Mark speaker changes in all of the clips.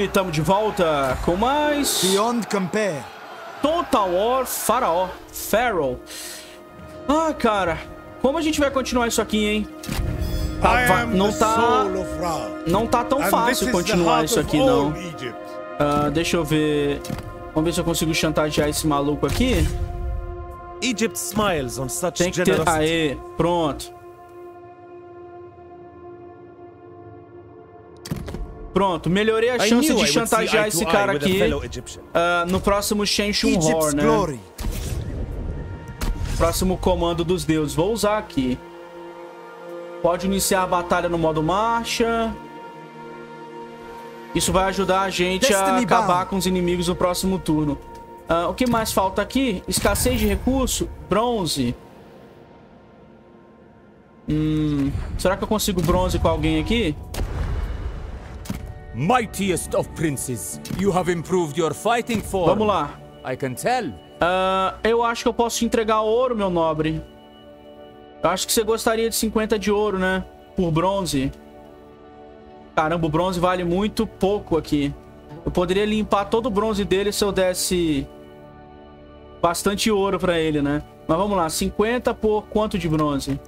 Speaker 1: estamos de volta com mais
Speaker 2: Beyond Compare.
Speaker 1: Total War Pharaoh. Ah, cara, como a gente vai continuar isso aqui, hein? Não tá tão fácil continuar isso aqui, não. Deixa eu ver. Vamos ver se eu consigo chantagear esse maluco aqui.
Speaker 3: Egypt smiles on such
Speaker 1: Tem que ter...
Speaker 3: generosity.
Speaker 1: Aê, pronto. Pronto, melhorei a chance de chantagear esse cara aqui no próximo Shenshun Hor, né? Próximo comando dos deuses. Vou usar aqui. Pode iniciar a batalha no modo marcha. Isso vai ajudar a gente a acabar com os inimigos no próximo turno. O que mais falta aqui? Escassez de recurso. Bronze. Será que eu consigo bronze com alguém aqui?
Speaker 4: Mightiest of princes, you have improved your fighting form.
Speaker 1: Vamos lá.
Speaker 4: I can tell.
Speaker 1: Eu acho que eu posso te entregar ouro, meu nobre. Eu acho que você gostaria de 50 de ouro, né? Por bronze. Caramba, o bronze vale muito pouco aqui. Eu poderia limpar todo o bronze dele se eu desse bastante ouro pra ele, né? Mas vamos lá, 50 por quanto de bronze?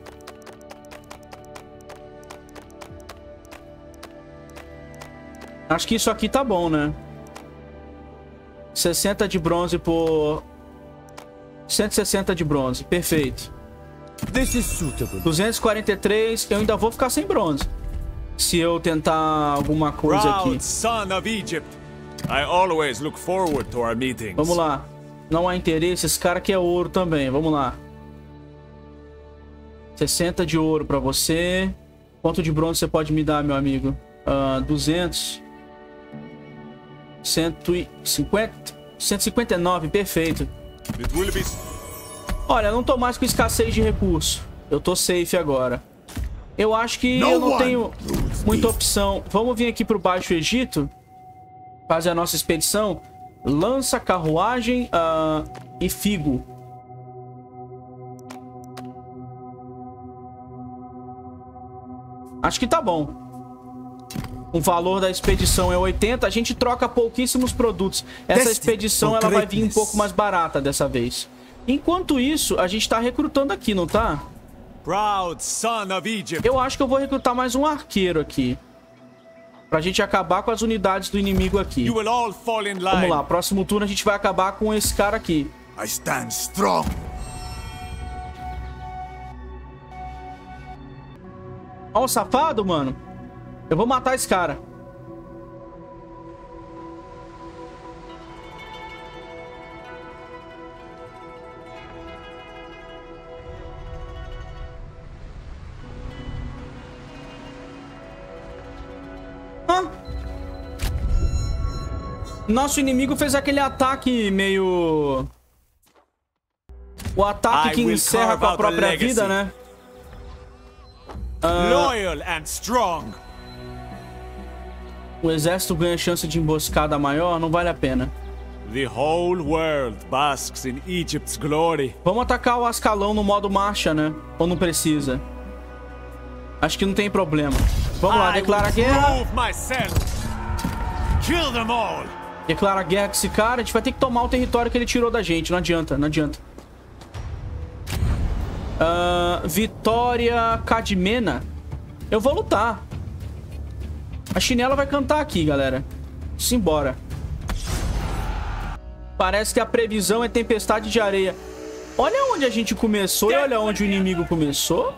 Speaker 1: Acho que isso aqui tá bom, né? 60 de bronze por 160 de bronze. Perfeito.
Speaker 4: This is suitable.
Speaker 1: 243. Eu ainda vou ficar sem bronze se eu tentar alguma coisa aqui.
Speaker 5: Son of Egypt. I always look forward to our meetings.
Speaker 1: Vamos lá. Não há interesse. Esse cara quer ouro também. Vamos lá. 60 de ouro pra você. Quanto de bronze você pode me dar, meu amigo? 200. 150. 159. Perfeito. Olha, não tô mais com escassez de recurso. Eu tô safe agora. Eu acho que eu não tenho muita opção. Vamos vir aqui pro Baixo Egito. Fazer a nossa expedição. Lança, carruagem e figo. Acho que tá bom. O valor da expedição é 80. A gente troca pouquíssimos produtos. Essa expedição ela vai vir um pouco mais barata dessa vez. Enquanto isso, a gente tá recrutando aqui, não tá?
Speaker 5: Proud son of Egypt.
Speaker 1: Eu acho que eu vou recrutar mais um arqueiro aqui. Pra gente acabar com as unidades do inimigo aqui.
Speaker 5: You will all fall in line.
Speaker 1: Vamos lá, próximo turno a gente vai acabar com esse cara aqui.
Speaker 2: I stand strong.
Speaker 1: Ó o safado, mano. Eu vou matar esse cara. Nosso inimigo fez aquele ataque meio... O ataque que encerra com a própria vida, né?
Speaker 5: Loyal and strong.
Speaker 1: O exército ganha chance de emboscada maior, não vale a pena.
Speaker 5: The whole world basks in Egypt's glory.
Speaker 1: Vamos atacar o Ascalão no modo marcha, né? Ou não precisa? Acho que não tem problema. Vamos lá, declara guerra.
Speaker 5: Kill them all.
Speaker 1: Declara guerra com esse cara. A gente vai ter que tomar o território que ele tirou da gente. Não adianta, não adianta. Vitória Cadmena. Eu vou lutar. A chinela vai cantar aqui, galera. Simbora. Parece que a previsão é tempestade de areia. Olha onde a gente começou e olha onde o inimigo começou.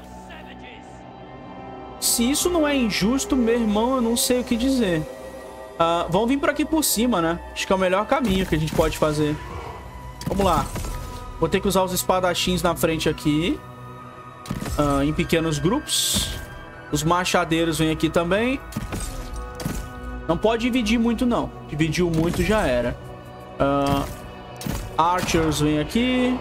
Speaker 1: Se isso não é injusto, meu irmão, eu não sei o que dizer. Vamos vir por aqui por cima, né? Acho que é o melhor caminho que a gente pode fazer. Vamos lá. Vou ter que usar os espadachins na frente aqui. Em pequenos grupos. Os machadeiros vêm aqui também. Não pode dividir muito, não. Dividiu muito, já era. Archers vêm aqui.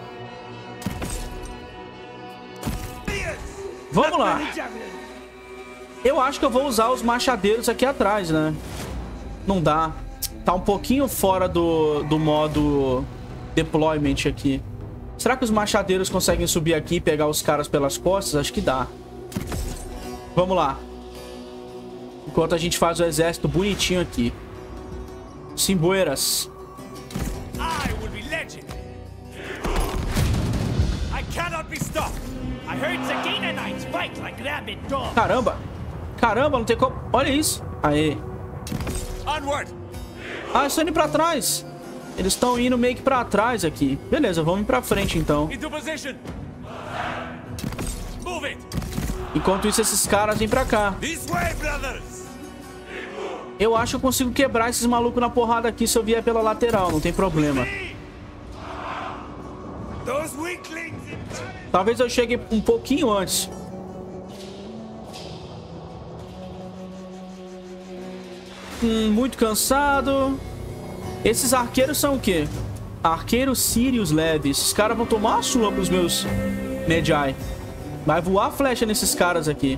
Speaker 1: Vamos lá. Eu acho que eu vou usar os machadeiros aqui atrás, né? Não dá. Tá um pouquinho fora do modo deployment aqui. Será que os machadeiros conseguem subir aqui e pegar os caras pelas costas? Acho que dá. Vamos lá. Enquanto a gente faz o exército bonitinho aqui. Simbueiras.
Speaker 5: I will be legend. I cannot be stopped. I heard Zagina Knights fight like rabid dogs.
Speaker 1: Caramba. Caramba, não tem como... Olha isso. Aê.
Speaker 5: Onward.
Speaker 1: Ah, estão indo pra trás. Eles estão indo meio que pra trás aqui. Beleza, vamos ir pra frente então.
Speaker 5: Into position. Move it.
Speaker 1: Enquanto isso, esses caras vêm pra cá.
Speaker 5: This way, brothers.
Speaker 1: Eu acho que eu consigo quebrar esses malucos na porrada aqui se eu vier pela lateral. Não tem problema.
Speaker 5: Those weaklings.
Speaker 1: Talvez eu chegue um pouquinho antes. Muito cansado. Esses arqueiros são o quê? Arqueiros sírios leves. Esses caras vão tomar uma surra pros meus Medjay. Vai voar flecha nesses caras aqui.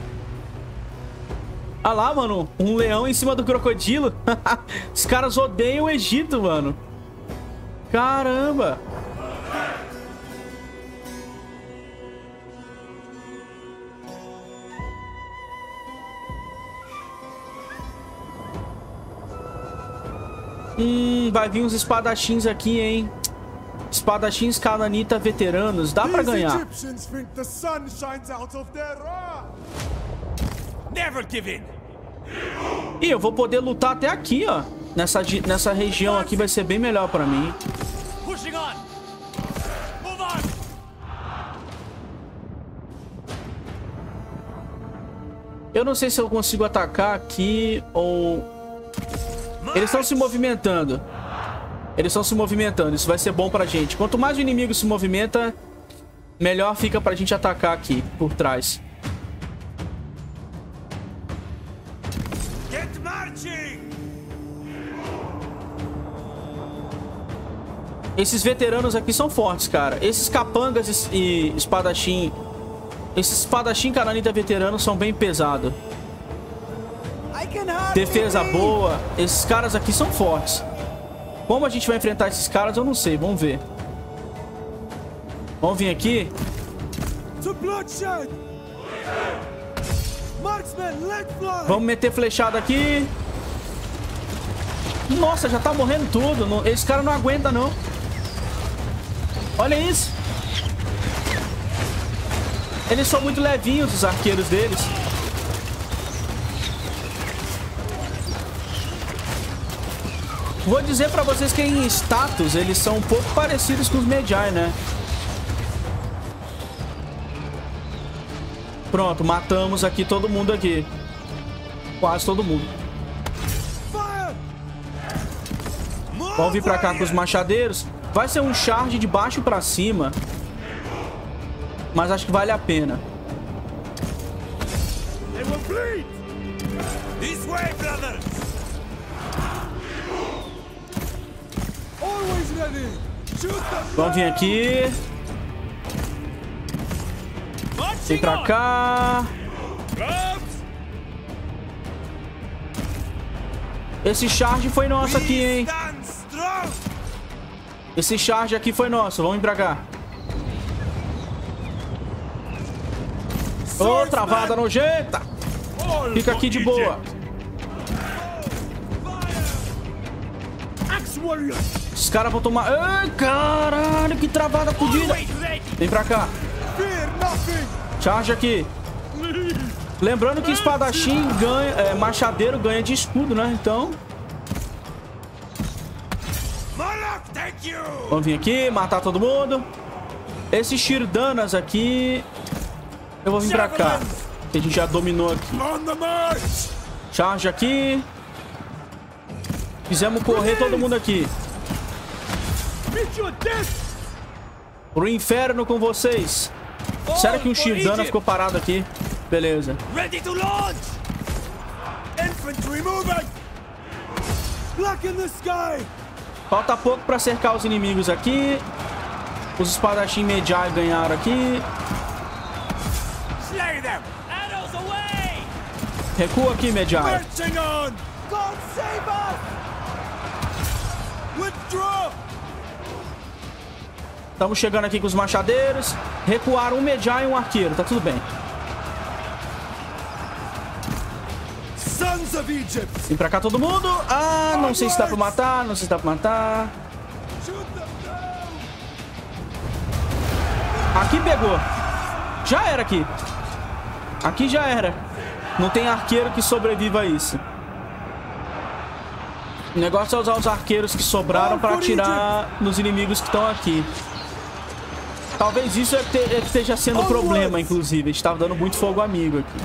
Speaker 1: Ah lá, mano. Um leão em cima do crocodilo. Os caras odeiam o Egito, mano. Caramba. Vai vir uns espadachins aqui, hein? Espadachins cananita veteranos. Dá pra ganhar.
Speaker 5: Never give in.
Speaker 1: E eu vou poder lutar até aqui, ó. Nessa região aqui vai ser bem melhor pra mim.
Speaker 5: Pushing on. Move on.
Speaker 1: Eu não sei se eu consigo atacar aqui ou... Eles estão se movimentando. Eles estão se movimentando. Isso vai ser bom pra gente. Quanto mais o inimigo se movimenta, melhor fica pra gente atacar aqui, por trás.
Speaker 5: Get marching.
Speaker 1: Esses veteranos aqui são fortes, cara. Esses capangas e espadachim... Esses espadachim cananita veteranos são bem pesados. Defesa boa. Esses caras aqui são fortes. Como a gente vai enfrentar esses caras, eu não sei. Vamos ver. Vamos vir aqui. Vamos meter flechada aqui. Nossa, já tá morrendo tudo. Esse cara não aguenta, não. Olha isso. Eles são muito levinhos, os arqueiros deles. Vou dizer pra vocês que em status eles são um pouco parecidos com os Medjay, né? Pronto, matamos aqui todo mundo aqui. Quase todo mundo. Vamos vir pra cá com os machadeiros. Vai ser um charge de baixo pra cima. Mas acho que vale a pena.
Speaker 5: This way, brothers.
Speaker 1: Vamos vir aqui. Vem pra cá. Esse charge foi nosso aqui, hein? Esse charge aqui foi nosso. Vamos vir pra cá. Ô, travada nojenta. Fica aqui de boa. Os caras vão tomar... Ai, caralho, que travada fodida. Vem pra cá. Charge aqui. Lembrando que espadachim ganha... machadeiro ganha de escudo, né? Então... Vamos vir aqui, matar todo mundo. Esses Shirdanas aqui... Eu vou vir pra cá. Que a gente já dominou aqui. Charge aqui. Fizemos correr todo mundo aqui. Pro inferno com vocês. Será que um Shirdana ficou parado aqui? Beleza.
Speaker 5: Ready to launch. Infantry moving. Black in the sky.
Speaker 1: Falta pouco pra cercar os inimigos aqui. Os espadachim Medjay ganharam aqui.
Speaker 5: Slay them. Arrows away.
Speaker 1: Recua aqui, Medjay.
Speaker 5: Marching on. God save us. Withdraw.
Speaker 1: Estamos chegando aqui com os machadeiros. Recuaram um Medjay e um arqueiro. Tá tudo bem.
Speaker 5: Sons of Egypt.
Speaker 2: Egypt.
Speaker 1: Vem pra cá todo mundo. Ah, não sei se dá pra matar. Não sei se dá pra matar. Aqui pegou. Já era aqui. Aqui já era. Não tem arqueiro que sobreviva a isso. O negócio é usar os arqueiros que sobraram pra atirar nos inimigos que estão aqui. Talvez isso esteja sendo um problema, inclusive. A gente tava dando muito fogo amigo aqui.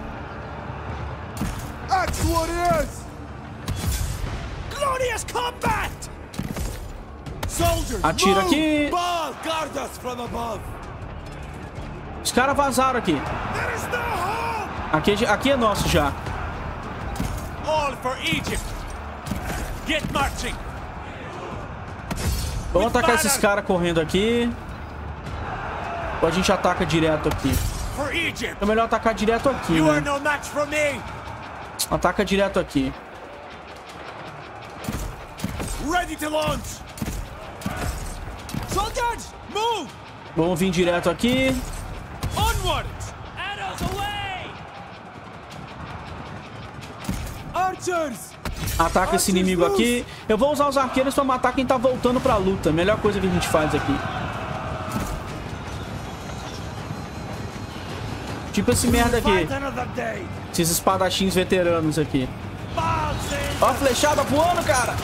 Speaker 2: Axe warriors.
Speaker 5: Glorious combat!
Speaker 2: Soldiers,
Speaker 1: Atira
Speaker 2: move.
Speaker 1: aqui.
Speaker 2: Baal, guard us from above.
Speaker 1: Os caras vazaram aqui.
Speaker 5: There is no hope!
Speaker 1: Aqui é nosso já.
Speaker 5: All for Egypt! Get marching!
Speaker 1: Vamos atacar esses caras correndo aqui. Ou a gente ataca direto aqui?
Speaker 5: For Egypt!
Speaker 1: É melhor atacar direto aqui,
Speaker 5: You are
Speaker 1: né?
Speaker 5: no match for me!
Speaker 1: Ataca direto aqui.
Speaker 5: Ready to launch! Soldiers, move!
Speaker 1: Vamos vir direto aqui.
Speaker 5: Onward! Arrows away!
Speaker 2: Archers.
Speaker 1: Ataca esse inimigo aqui. Eu vou usar os arqueiros pra matar quem tá voltando pra luta. Melhor coisa que a gente faz aqui. Tipo esse merda aqui.
Speaker 5: Fight another day!
Speaker 1: Esses espadachins veteranos aqui.
Speaker 5: Baal save
Speaker 1: Ó a flechada voando, cara.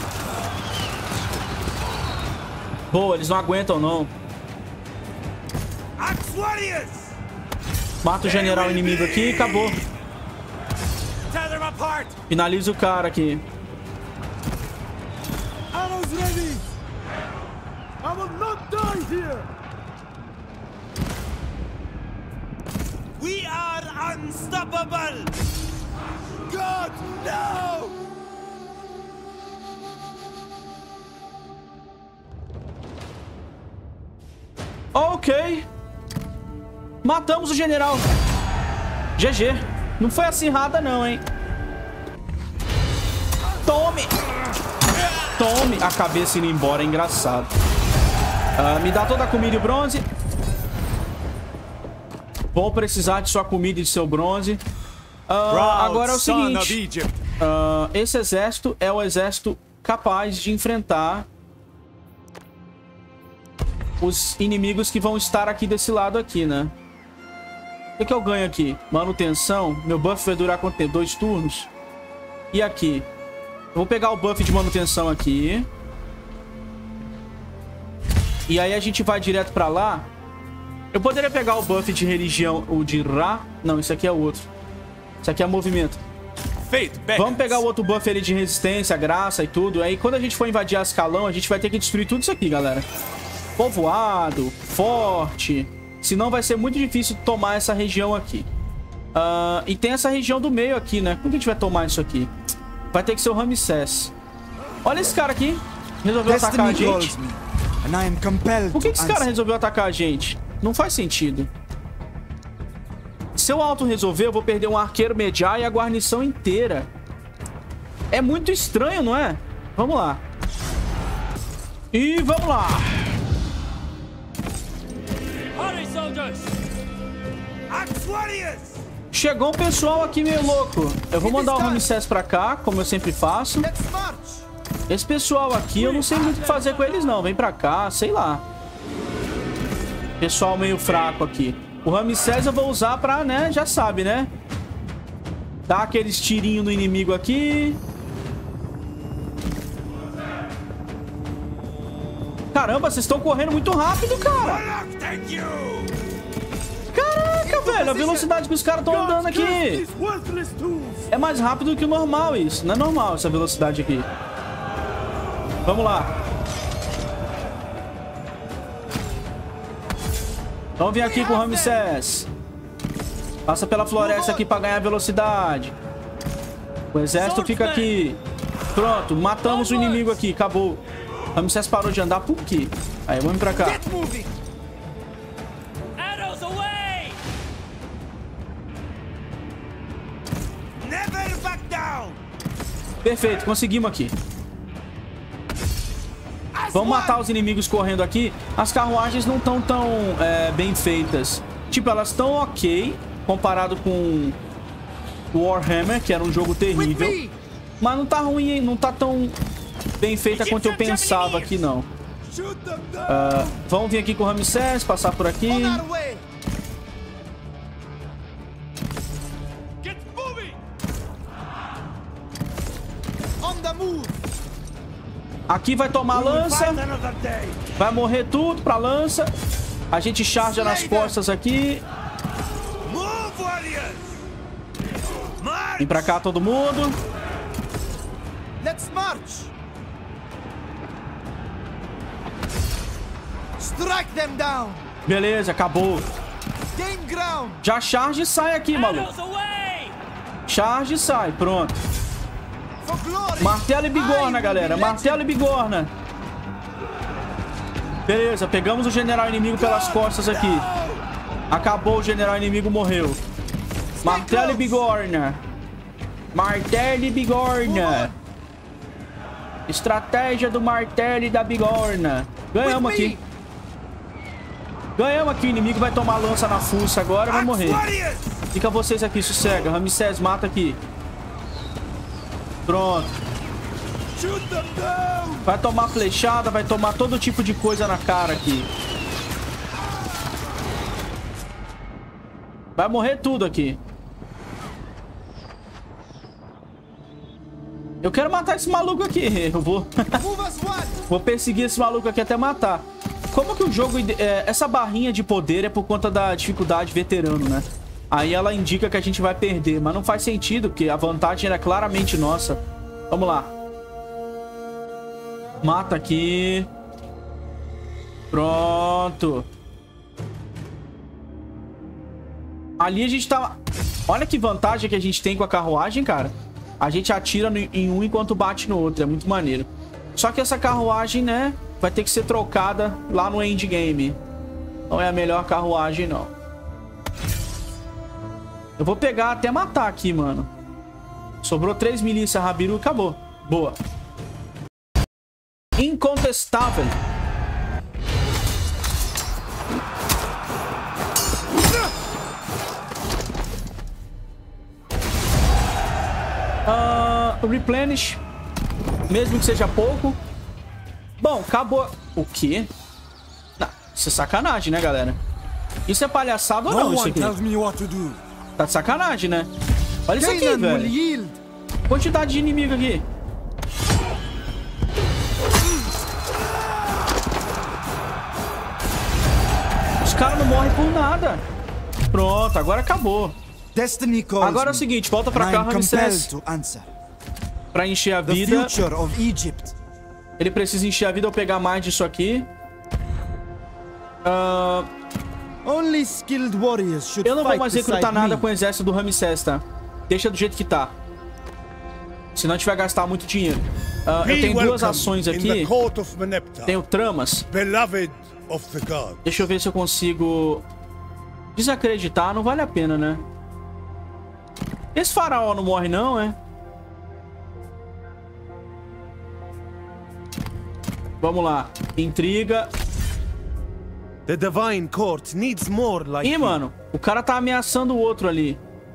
Speaker 1: Boa, eles não aguentam, não.
Speaker 5: Axe warriors!
Speaker 1: Mata o general inimigo aqui e acabou.
Speaker 5: Tear them apart!
Speaker 1: Finaliza o cara aqui.
Speaker 2: Arrows ready. I will not die here.
Speaker 5: We are unstoppable!
Speaker 2: God, no.
Speaker 1: Ok. Matamos o general. GG. Não foi acirrada não, hein. Tome. Tome. A cabeça indo embora, é engraçado. Me dá toda a comida e o bronze. Vou precisar de sua comida e de seu bronze. Agora é o seguinte. Esse exército é o exército capaz de enfrentar os inimigos que vão estar aqui desse lado aqui, né? O que eu ganho aqui? Manutenção. Meu buff vai durar quanto tempo? 2 turnos. E aqui? Eu vou pegar o buff de manutenção aqui. E aí a gente vai direto pra lá. Eu poderia pegar o buff de religião, o de Ra. Não, isso aqui é outro. Isso aqui é movimento. Vamos pegar o outro buff ali de resistência, graça e tudo. Aí quando a gente for invadir Ascalão, a gente vai ter que destruir tudo isso aqui, galera. Povoado, forte. Senão vai ser muito difícil tomar essa região aqui. E tem essa região do meio aqui, né? Como que a gente vai tomar isso aqui? Vai ter que ser o Ramsés. Olha esse cara aqui. Resolveu atacar a gente. Por que esse cara resolveu atacar a gente? Não faz sentido. Se eu auto-resolver, eu vou perder um arqueiro mediar e a guarnição inteira. É muito estranho, não é? Vamos lá. E vamos lá. Chegou um pessoal aqui meio louco. Eu vou mandar o Ramsés pra cá, como eu sempre faço. Esse pessoal aqui, eu não sei muito o que fazer com eles, não. Vem pra cá, sei lá. Pessoal meio fraco aqui. O Ramsés eu vou usar pra, né, já sabe, né? Dar aqueles tirinhos no inimigo aqui. Caramba, vocês estão correndo muito rápido, cara. Caraca, velho, a velocidade que os caras estão andando aqui. É mais rápido que o normal isso. Não é normal essa velocidade aqui. Vamos lá. Vamos vir aqui com o Ramsés. Passa pela floresta aqui pra ganhar velocidade. O exército fica aqui. Pronto, matamos o inimigo aqui. Acabou. O Ramsés parou de andar por quê? Aí, vamos pra cá. Perfeito, conseguimos aqui. Vamos matar os inimigos correndo aqui. As carruagens não estão tão bem feitas. Tipo, elas estão ok comparado com Warhammer, que era um jogo terrível. Mas não tá ruim, hein? Não tá tão bem feita quanto eu pensava aqui, não. Vamos vir aqui com o Ramsés, passar por aqui. Aqui vai tomar lança. Vai morrer tudo pra lança. A gente charge nas costas aqui. Vem pra cá todo mundo.
Speaker 6: Let's march. Strike them down.
Speaker 1: Beleza, acabou.
Speaker 6: Gain ground.
Speaker 1: Já charge e sai aqui, maluco. Charge e sai, pronto.
Speaker 6: For glory.
Speaker 1: Martelo e bigorna, galera. Martelo e bigorna. Beleza, pegamos o general inimigo pelas costas aqui. Acabou, o general inimigo morreu. Martelo e bigorna. Martelo e bigorna. Estratégia do martelo e da bigorna. Ganhamos aqui. Ganhamos aqui. O inimigo vai tomar lança na fuça agora. Vai morrer. Fica vocês aqui, sossega. Ramsés, mata aqui. Pronto. Vai tomar flechada. Vai tomar todo tipo de coisa na cara aqui. Vai morrer tudo aqui. Eu quero matar esse maluco aqui. Eu vou... vou perseguir esse maluco aqui até matar. Como que o jogo... essa barrinha de poder é por conta da dificuldade veterano, né? Aí ela indica que a gente vai perder. Mas não faz sentido, porque a vantagem era claramente nossa. Vamos lá. Mata aqui. Pronto. Ali a gente tá... Olha que vantagem que a gente tem com a carruagem, cara. A gente atira em um enquanto bate no outro. É muito maneiro. Só que essa carruagem, né? Vai ter que ser trocada lá no endgame. Não é a melhor carruagem, não. Eu vou pegar até matar aqui, mano. Sobrou 3 milícias, Rabiru. Acabou. Boa. Incontestável. Replenish. Mesmo que seja pouco. Bom, acabou. O quê? Não, isso é sacanagem, né, galera? Isso é palhaçada ou não, isso aqui? Tá de sacanagem, né? Olha isso aqui, velho. Quantidade de inimigo aqui. Os caras não morrem por nada. Pronto, agora acabou. Agora é o seguinte, volta pra cá, Ramsés. Pra encher a vida. Ele precisa encher a vida ou pegar mais disso aqui. Eu não vou mais recrutar nada com o exército do Ramsés, tá? Deixa do jeito que tá. Senão a gente vai gastar muito dinheiro. Eu tenho 2 ações aqui. Tenho tramas. Deixa eu ver se eu consigo desacreditar. Não vale a pena, né? Esse faraó não morre não, é? Vamos lá. Intriga.
Speaker 3: The Divine Court needs more like
Speaker 1: Ih, mano. O cara tá ameaçando o outro ali.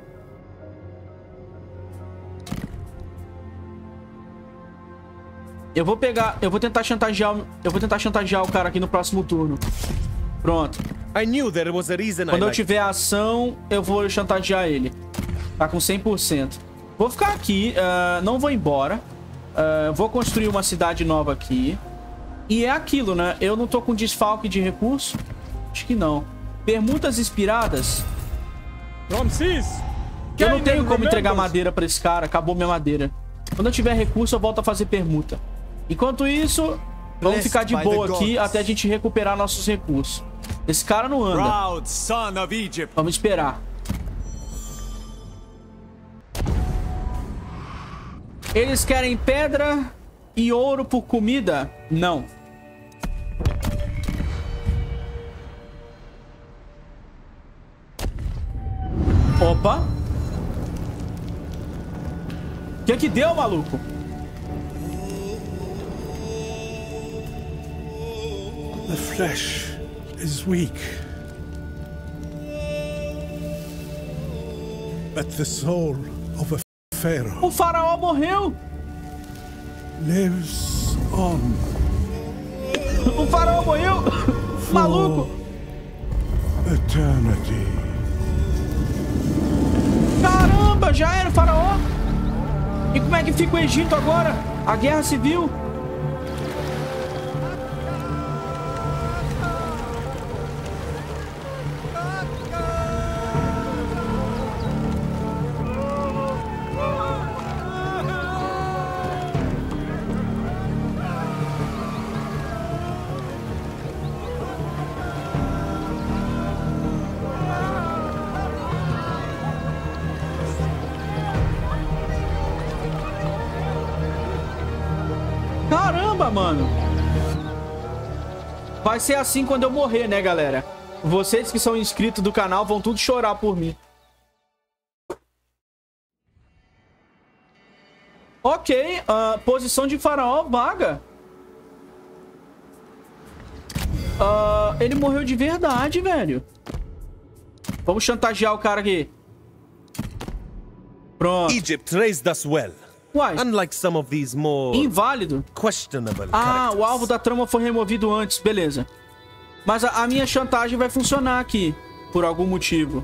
Speaker 1: Eu vou pegar... Eu vou tentar chantagear o cara aqui no próximo turno. Pronto. Quando eu tiver ação, eu vou chantagear ele. Tá com 100%. Vou ficar aqui. Não vou embora. Vou construir uma cidade nova aqui. E é aquilo, né? Eu não tô com desfalque de recurso. Acho que não. Permutas inspiradas. Eu não tenho como entregar madeira pra esse cara. Acabou minha madeira. Quando eu tiver recurso, eu volto a fazer permuta. Enquanto isso, vamos ficar de boa aqui até a gente recuperar nossos recursos. Esse cara não anda. Vamos esperar. Eles querem pedra e ouro por comida? Não. Opa. O que deu, maluco?
Speaker 2: The flesh is weak, but the soul of a pharaoh.
Speaker 1: O faraó morreu.
Speaker 2: lives on.
Speaker 1: O faraó morreu! Maluco!
Speaker 2: Eternity.
Speaker 1: Caramba, já era o faraó! E como é que fica o Egito agora? A guerra civil? Caramba, mano. Vai ser assim quando eu morrer, né, galera? Vocês que são inscritos do canal vão tudo chorar por mim. Ok, posição de faraó vaga. Ele morreu de verdade, velho. Vamos chantagear o cara aqui. Pronto.
Speaker 3: Egypt raised us well.
Speaker 1: Uai.
Speaker 3: Unlike some of these more
Speaker 1: Inválido.
Speaker 3: questionable
Speaker 1: Ah,
Speaker 3: characters.
Speaker 1: o alvo da trama foi removido antes, beleza. Mas a minha chantagem vai funcionar aqui, por algum motivo.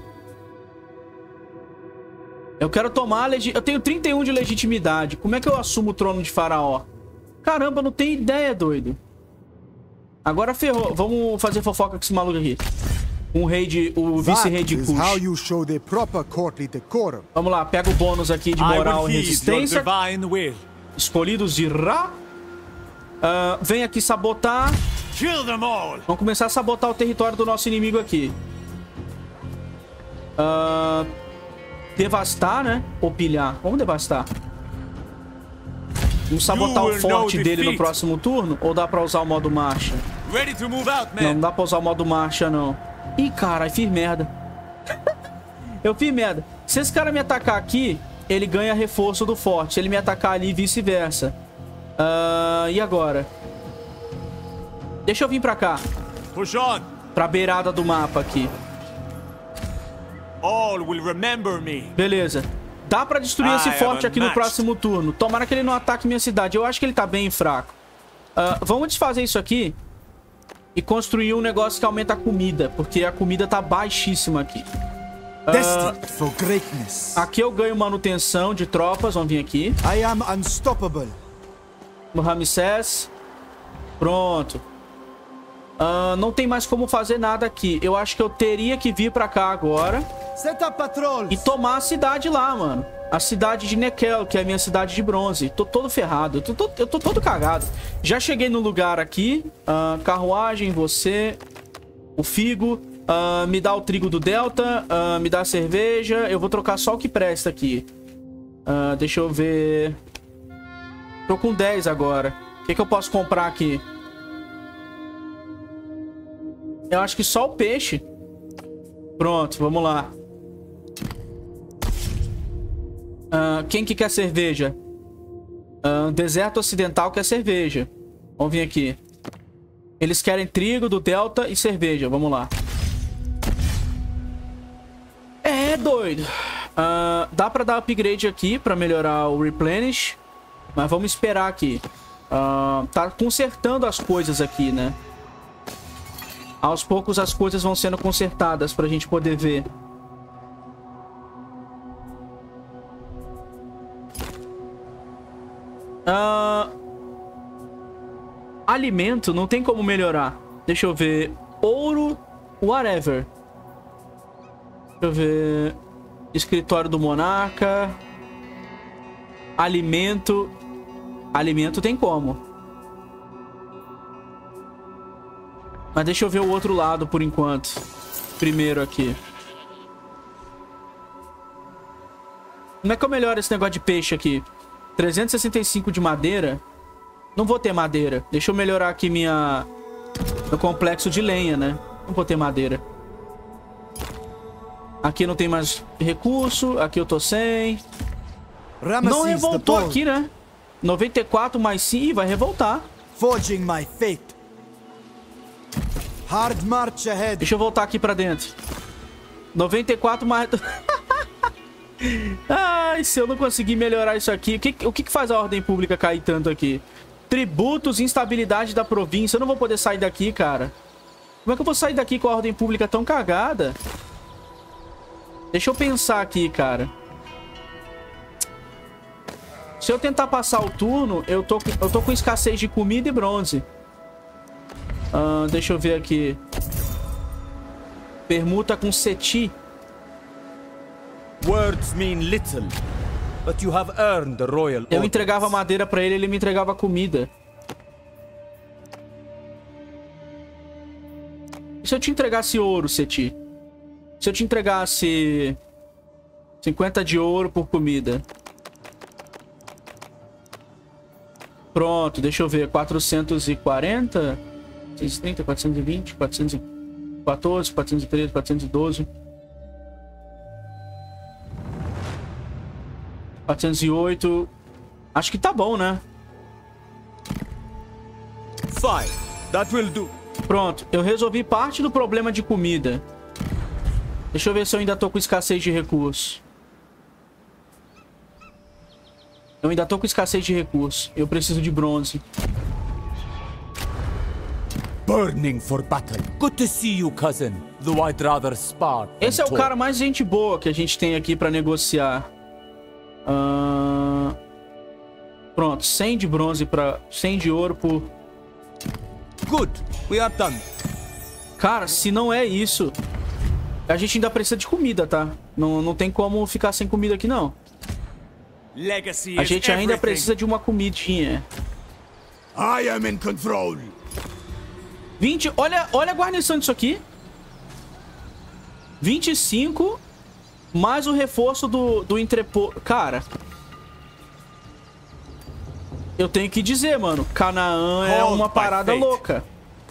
Speaker 1: Eu quero tomar eu tenho 31 de legitimidade. Como é que eu assumo o trono de faraó? Caramba, eu não tenho ideia, doido. Agora ferrou. Vamos fazer fofoca com esse maluco aqui. O vice-rei de Kush. Vamos lá, pega o bônus aqui de moral e resistência. Escolhidos de Ra. Vem aqui sabotar. Vamos começar a sabotar o território do nosso inimigo aqui. Devastar, né? Ou pilhar. Vamos devastar. Vamos sabotar o forte dele no próximo turno? Ou dá pra usar o modo marcha? Não dá pra usar o modo marcha, não. Ih, cara, fiz merda. Eu fiz merda. Se esse cara me atacar aqui, ele ganha reforço do forte. Se ele me atacar ali, vice-versa. E agora? Deixa eu vir pra cá.
Speaker 5: Push on.
Speaker 1: Pra beirada do mapa aqui.
Speaker 5: All will remember me.
Speaker 1: Beleza. Dá pra destruir esse forte aqui no próximo turno. Tomara que ele não ataque minha cidade. Eu acho que ele tá bem fraco. Vamos desfazer isso aqui. E construir um negócio que aumenta a comida. Porque a comida tá baixíssima aqui. Aqui eu ganho manutenção de tropas. Vamos vir aqui.
Speaker 6: I am unstoppable.
Speaker 1: No Ramsés. Pronto. Não tem mais como fazer nada aqui. Eu acho que eu teria que vir pra cá agora.
Speaker 6: Set up patrols.
Speaker 1: E tomar a cidade lá, mano. A cidade de Nekel, que é a minha cidade de bronze. Tô todo ferrado. Eu tô todo cagado. Já cheguei no lugar aqui. Carruagem, você. O Figo. Me dá o trigo do Delta. Me dá a cerveja. Eu vou trocar só o que presta aqui. Deixa eu ver. Tô com 10 agora. O que eu posso comprar aqui? Eu acho que só o peixe. Pronto, vamos lá. Quem que quer cerveja? Deserto Ocidental quer cerveja. Vamos vir aqui. Eles querem trigo do Delta e cerveja. Vamos lá. É, doido. Dá pra dar upgrade aqui pra melhorar o replenish. Mas vamos esperar aqui. Tá consertando as coisas aqui, né? Aos poucos as coisas vão sendo consertadas pra gente poder ver. Alimento não tem como melhorar. Deixa eu ver. Ouro, whatever. Deixa eu ver. Escritório do monarca. Alimento. Alimento tem como. Mas deixa eu ver o outro lado por enquanto. Primeiro aqui. Como é que eu melhoro esse negócio de peixe aqui? 365 de madeira. Não vou ter madeira. Deixa eu melhorar aqui meu complexo de lenha, né? Não vou ter madeira. Aqui não tem mais recurso. Aqui eu tô sem. Não revoltou aqui, né? 94 mais 5. Ih, vai revoltar.
Speaker 6: Forging my fate. Hard march ahead.
Speaker 1: Deixa eu voltar aqui pra dentro. 94 mais... Ai, se eu não conseguir melhorar isso aqui... O que faz a ordem pública cair tanto aqui? Tributos, instabilidade da província. Eu não vou poder sair daqui, cara. Como é que eu vou sair daqui com a ordem pública tão cagada? Deixa eu pensar aqui, cara. Se eu tentar passar o turno, eu tô com escassez de comida e bronze. Deixa eu ver aqui. Permuta com Seti.
Speaker 4: Words mean little, but you have earned the royal
Speaker 1: Eu entregava madeira pra ele, ele me entregava comida. E se eu te entregasse ouro, Seti? Se eu te entregasse 50 de ouro por comida? Pronto, deixa eu ver. 440, 430, 420, 414, 413, 412... 408. Acho que tá bom, né?
Speaker 4: Fine, that will do.
Speaker 1: Pronto, eu resolvi parte do problema de comida. Deixa eu ver se eu ainda tô com escassez de recursos. Eu ainda tô com escassez de recursos. Eu preciso de bronze.
Speaker 4: Burning for battle. Good to see you, cousin. Though I'd rather spar.
Speaker 1: Esse é o cara mais gente boa que a gente tem aqui pra negociar. Pronto, 100 de bronze pra 100 de ouro por...
Speaker 4: Good, we are done.
Speaker 1: Cara, se não é isso, a gente ainda precisa de comida, tá? Não tem como ficar sem comida aqui, não.
Speaker 5: Legacy
Speaker 1: A gente ainda precisa de uma comidinha.
Speaker 2: I am in control.
Speaker 1: 20, olha a guarnição disso aqui. 25, mais o reforço do entrepô. Cara, eu tenho que dizer, mano, Canaã é uma parada louca.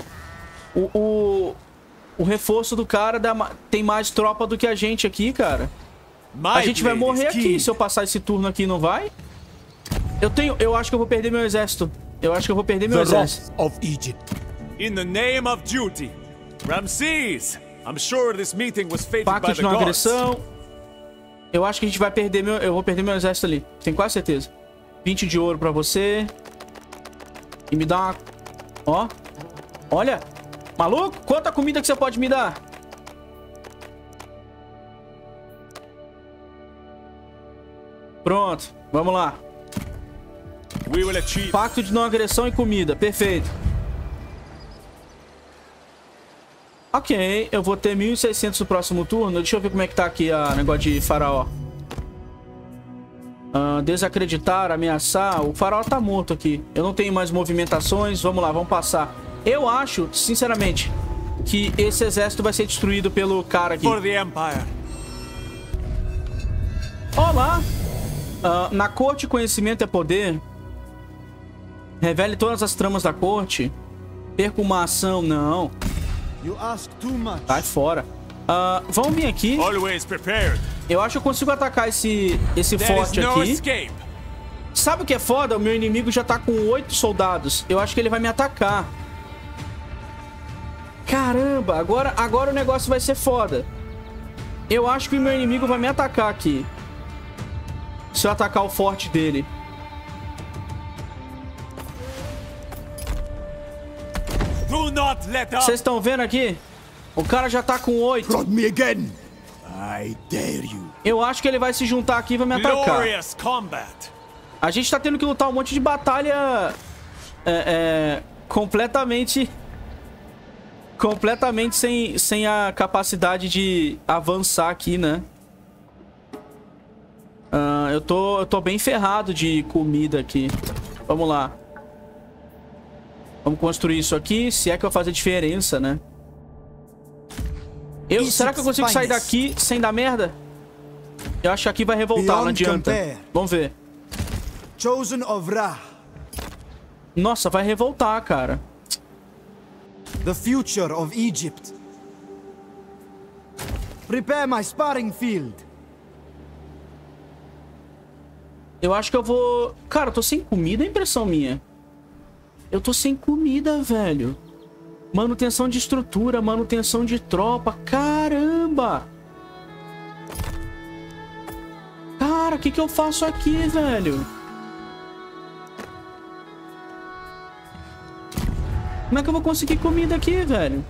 Speaker 1: O reforço do cara tem mais tropa do que a gente aqui, cara. A gente vai morrer aqui se eu passar esse turno aqui, não vai? Eu acho que eu vou perder meu exército. Eu acho que eu vou perder meu exército.
Speaker 4: Of Egypt.
Speaker 5: In the name of duty, Ramses. I'm sure this meeting was fated by
Speaker 1: Pacto
Speaker 5: the
Speaker 1: de não
Speaker 5: gods.
Speaker 1: agressão. Eu acho que a gente vai perder eu vou perder meu exército ali. Tenho quase certeza. 20 de ouro pra você. E me dá uma... Ó. Olha. Maluco, quanta comida que você pode me dar? Pronto. Vamos lá.
Speaker 5: We will achieve.
Speaker 1: Pacto de não agressão e comida. Perfeito. Ok, eu vou ter 1.600 no próximo turno. Deixa eu ver como é que tá aqui a negócio de faraó. Desacreditar, ameaçar. O faraó tá morto aqui. Eu não tenho mais movimentações. Vamos lá, vamos passar. Eu acho, sinceramente, que esse exército vai ser destruído pelo cara aqui.
Speaker 5: For the Empire.
Speaker 1: Olá! Na corte, conhecimento é poder. Revele todas as tramas da corte. Perca uma ação, não.
Speaker 6: You ask too much.
Speaker 1: Sai fora. Vamos vir aqui.
Speaker 5: Always prepared.
Speaker 1: Eu acho que eu consigo atacar esse forte
Speaker 5: no
Speaker 1: aqui.
Speaker 5: escape.
Speaker 1: Sabe o que é foda? O meu inimigo já tá com 8 soldados. Eu acho que ele vai me atacar. Caramba, agora o negócio vai ser foda. Eu acho que o meu inimigo vai me atacar aqui. Se eu atacar o forte dele.
Speaker 5: Do not let up.
Speaker 1: Vocês estão vendo aqui? O cara já tá com 8.
Speaker 2: Prod me again. I dare you.
Speaker 1: Eu acho que ele vai se juntar aqui e vai me atacar.
Speaker 5: Glorious combat.
Speaker 1: A gente tá tendo que lutar um monte de batalha... completamente sem a capacidade de avançar aqui, né? Eu tô bem ferrado de comida aqui. Vamos lá. Vamos construir isso aqui, se é que vai fazer diferença, né? Será que eu consigo sair daqui sem dar merda? Eu acho que aqui vai revoltar, não adianta. Vamos ver.
Speaker 6: Chosen of Ra.
Speaker 1: Nossa, vai revoltar, cara.
Speaker 6: The future of Egypt. Prepare my sparring field.
Speaker 1: Eu acho que eu vou... Cara, eu tô sem comida, é impressão minha. Eu tô sem comida, velho. Manutenção de estrutura, manutenção de tropa. Caramba! que eu faço aqui, velho? Como é que eu vou conseguir comida aqui, velho?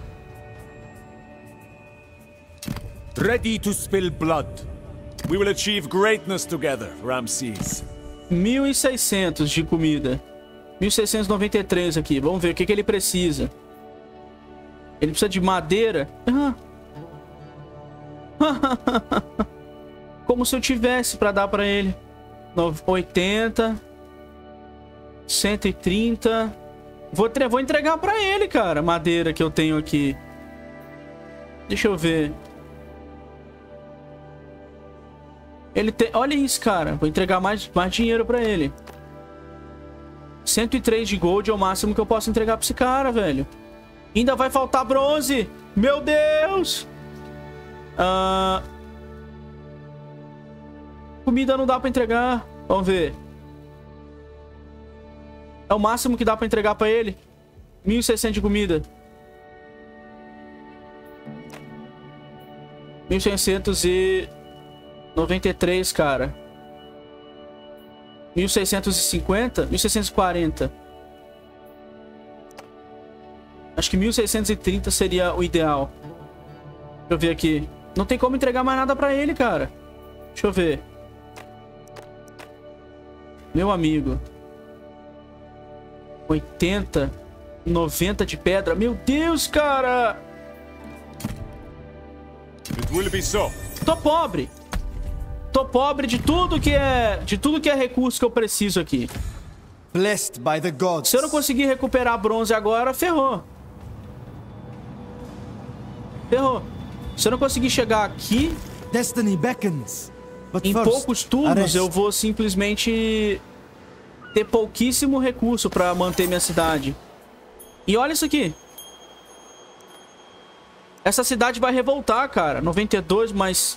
Speaker 4: Ready to spill blood.
Speaker 5: We will achieve greatness together, Ramses.
Speaker 1: 1.600 de comida. 1.693 aqui. Vamos ver o que ele precisa. Ele precisa de madeira. Como se eu tivesse pra dar pra ele. 80. 130. Vou entregar pra ele, cara. Madeira que eu tenho aqui. Deixa eu ver. Ele tem... Olha isso, cara. Vou entregar mais dinheiro pra ele. 103 de gold é o máximo que eu posso entregar pra esse cara, velho. Ainda vai faltar bronze. Meu Deus. Comida não dá pra entregar. Vamos ver. É o máximo que dá pra entregar pra ele. 1.600 de comida. 1.693, cara. 1.650? 1.640. Acho que 1.630 seria o ideal. Deixa eu ver aqui. Não tem como entregar mais nada pra ele, cara. Deixa eu ver. Meu amigo. 80, 90 de pedra. Meu Deus, cara.
Speaker 5: It will be so.
Speaker 1: Tô pobre. Tô pobre de tudo que é recurso que eu preciso aqui.
Speaker 6: Blessed by the gods.
Speaker 1: Se eu não conseguir recuperar bronze agora, ferrou. Ferrou. Se eu não conseguir chegar aqui,
Speaker 6: Destiny beckons. But
Speaker 1: em
Speaker 6: first,
Speaker 1: poucos turnos
Speaker 6: arrest.
Speaker 1: eu vou simplesmente ter pouquíssimo recurso pra manter minha cidade. E olha isso aqui. Essa cidade vai revoltar, cara. 92, mas...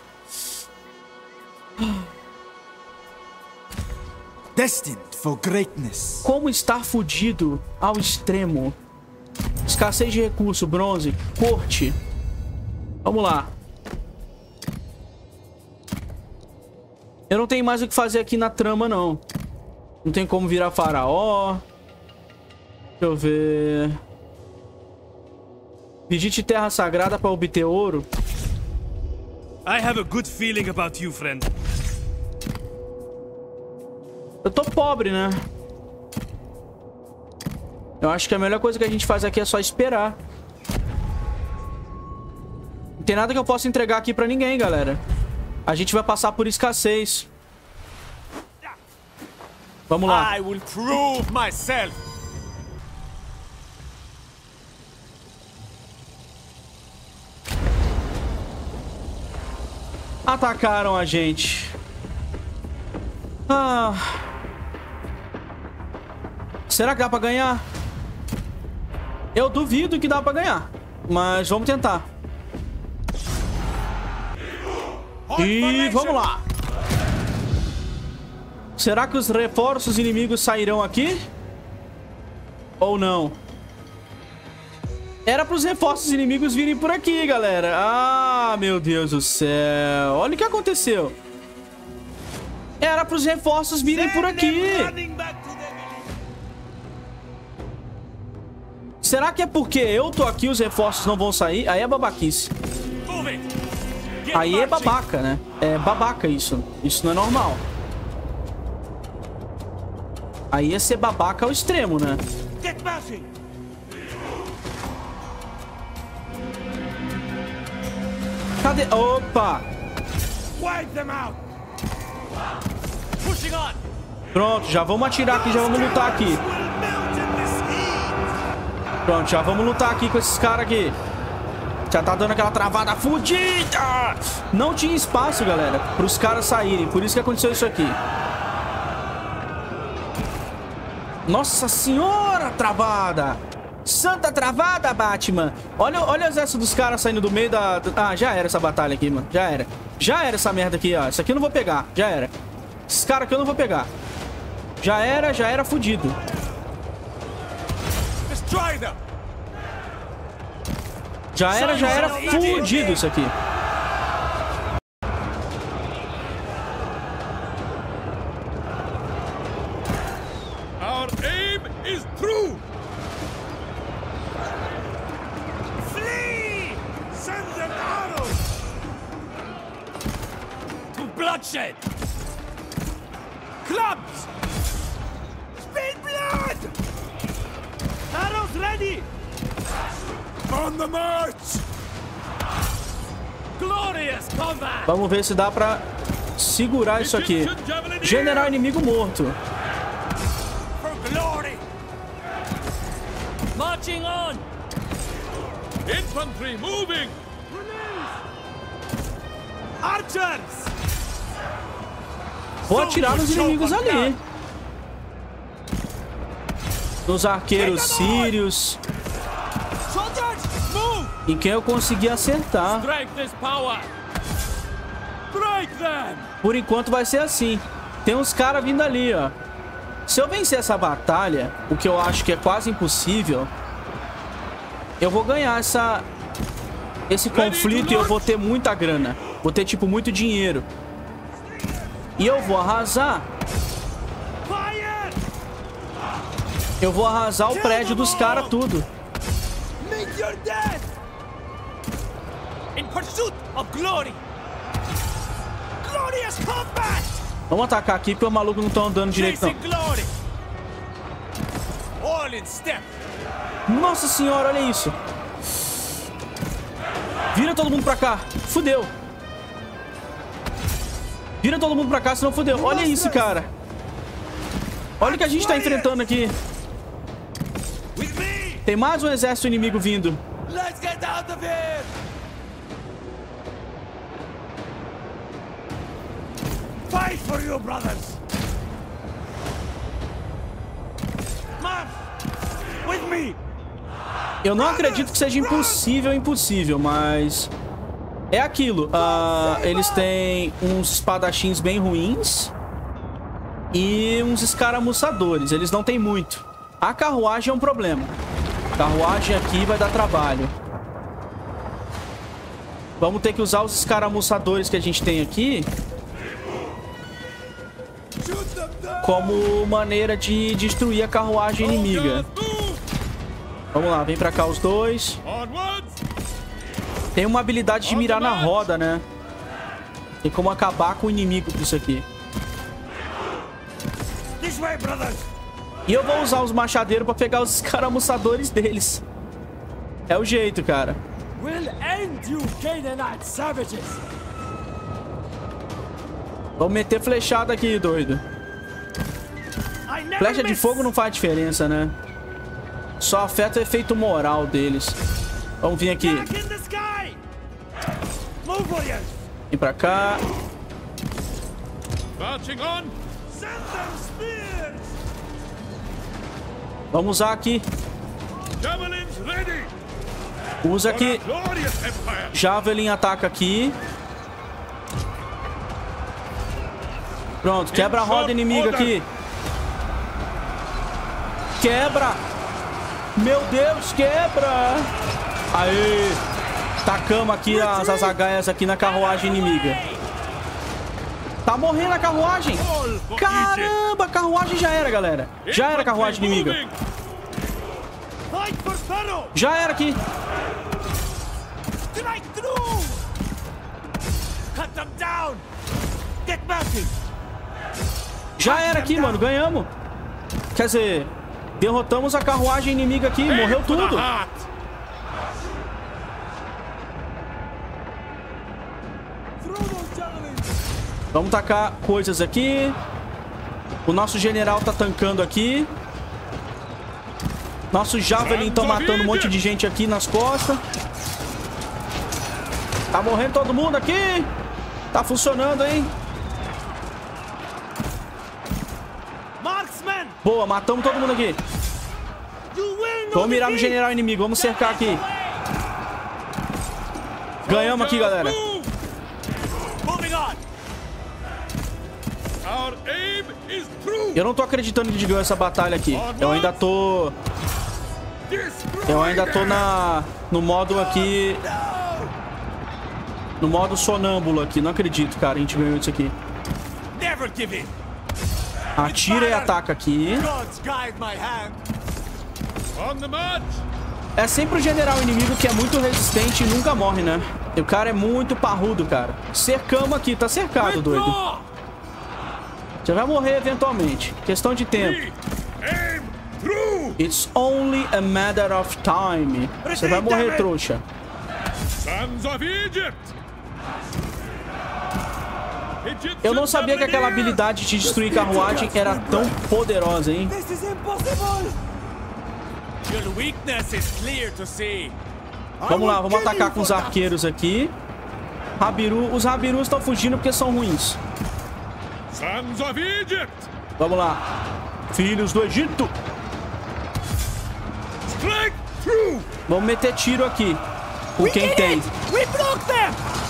Speaker 6: Destined for greatness.
Speaker 1: Como estar fudido ao extremo. Escassez de recurso, bronze, corte. Vamos lá. Eu não tenho mais o que fazer aqui na trama, não. Não tem como virar faraó. Deixa eu ver. Visite terra sagrada para obter ouro.
Speaker 2: I have a good feeling about you, friend.
Speaker 1: Eu tô pobre, né? Eu acho que a melhor coisa que a gente faz aqui é só esperar. Não tem nada que eu possa entregar aqui pra ninguém, galera. A gente vai passar por escassez. Vamos lá.
Speaker 5: I will prove myself.
Speaker 1: Atacaram a gente. Será que dá pra ganhar? Eu duvido que dá pra ganhar. Mas vamos tentar. E vamos lá. Será que os reforços inimigos sairão aqui? Ou não? Era para os reforços inimigos virem por aqui, galera. Ah, meu Deus do céu. Olha o que aconteceu. Era para os reforços virem por aqui. Será que é porque eu tô aqui e os reforços não vão sair? Aí é babaquice. Aí é babaca, né? É babaca isso. Isso não é normal. Aí é ser babaca ao extremo, né? Cadê? Opa! Pronto, já vamos atirar aqui, já vamos lutar aqui. Pronto, já vamos lutar aqui com esses caras aqui. Já tá dando aquela travada fudida. Não tinha espaço, galera, para os caras saírem. Por isso que aconteceu isso aqui. Nossa senhora, travada. Santa travada, Batman. Olha o exército dos caras saindo do meio da... Ah, já era essa batalha aqui, mano. Já era. Já era essa merda aqui, ó. Isso aqui eu não vou pegar. Já era. Esses caras aqui eu não vou pegar. Já era fudido. Já era fudido isso aqui.
Speaker 5: bloodshed! Clubs! Spill blood! Arrows ready! On the march! Glorious combat!
Speaker 1: Vamos ver se dá pra segurar isso aqui. General inimigo morto.
Speaker 5: For glory! Marching on! Infantry moving! Archers!
Speaker 1: Vou atirar nos inimigos ali. Nos arqueiros sírios. Em quem eu consegui acertar. Por enquanto vai ser assim. Tem uns caras vindo ali, ó. Se eu vencer essa batalha, o que eu acho que é quase impossível, eu vou ganhar esse conflito e eu vou ter muita grana. Vou ter, tipo, muito dinheiro. E eu vou arrasar. Eu vou arrasar o prédio dos caras tudo. Vamos atacar aqui porque o maluco não tá andando direito, não. Nossa senhora, olha isso. Vira todo mundo pra cá. Fudeu. Vira todo mundo pra cá, senão fudeu. Olha isso, cara. Olha o que a gente tá enfrentando aqui. Tem mais um exército inimigo vindo.
Speaker 5: Fight for you, brothers. March with me.
Speaker 1: Eu não acredito que seja impossível, mas é aquilo. Eles têm uns espadachins bem ruins e uns escaramuçadores. Eles não têm muito. A carruagem é um problema. A carruagem aqui vai dar trabalho. Vamos ter que usar os escaramuçadores que a gente tem aqui como maneira de destruir a carruagem inimiga. Vamos lá, vem pra cá os dois. Tem uma habilidade de mirar na roda, né? Tem como acabar com o inimigo com isso aqui. E eu vou usar os machadeiros pra pegar os escaramuçadores deles. É o jeito, cara. Vamos meter flechada aqui, doido. Flecha de fogo não faz diferença, né? Só afeta o efeito moral deles. Vamos vir aqui. Vem pra cá. Vamos usar aqui. Usa aqui. Javelin ataca aqui. Pronto, quebra a roda inimiga aqui. Quebra. Meu Deus, quebra. Aê. Tacamos aqui as azagaias aqui na carruagem inimiga. Tá morrendo a carruagem. Caramba, a carruagem já era, galera. Já era a carruagem inimiga. Já era aqui. Já era aqui, mano. Ganhamos. Quer dizer, derrotamos a carruagem inimiga aqui. Morreu tudo. Vamos tacar coisas aqui. O nosso general tá tancando aqui. Nosso Javelin tá matando um monte de gente aqui nas costas. Tá morrendo todo mundo aqui. Tá funcionando, hein? Boa, matamos todo mundo aqui. Vamos mirar no general inimigo. Vamos cercar aqui. Ganhamos aqui, galera. Eu não tô acreditando que a gente ganhou essa batalha aqui. Eu ainda tô no modo aqui. No modo sonâmbulo aqui. Não acredito, cara. A gente ganhou isso aqui. Atira e ataca aqui. É sempre o general inimigo que é muito resistente e nunca morre, né? E o cara é muito parrudo, cara. Cercamos aqui. Tá cercado, doido. Você vai morrer eventualmente. Questão de tempo. It's only a matter of time. Você vai morrer, trouxa.
Speaker 2: Sons of Egypt!
Speaker 1: Eu não sabia que aquela habilidade de destruir carruagem era tão poderosa, hein?
Speaker 6: This is impossible!
Speaker 5: Your weakness is clear to see.
Speaker 1: Vamos lá, vamos atacar com os arqueiros aqui. Os Rabirus estão fugindo porque são ruins.
Speaker 2: Sons of Egypt!
Speaker 1: Vamos lá. Filhos do Egito.
Speaker 2: Strike through!
Speaker 1: Vamos meter tiro aqui. Com quem tem.
Speaker 6: We broke them!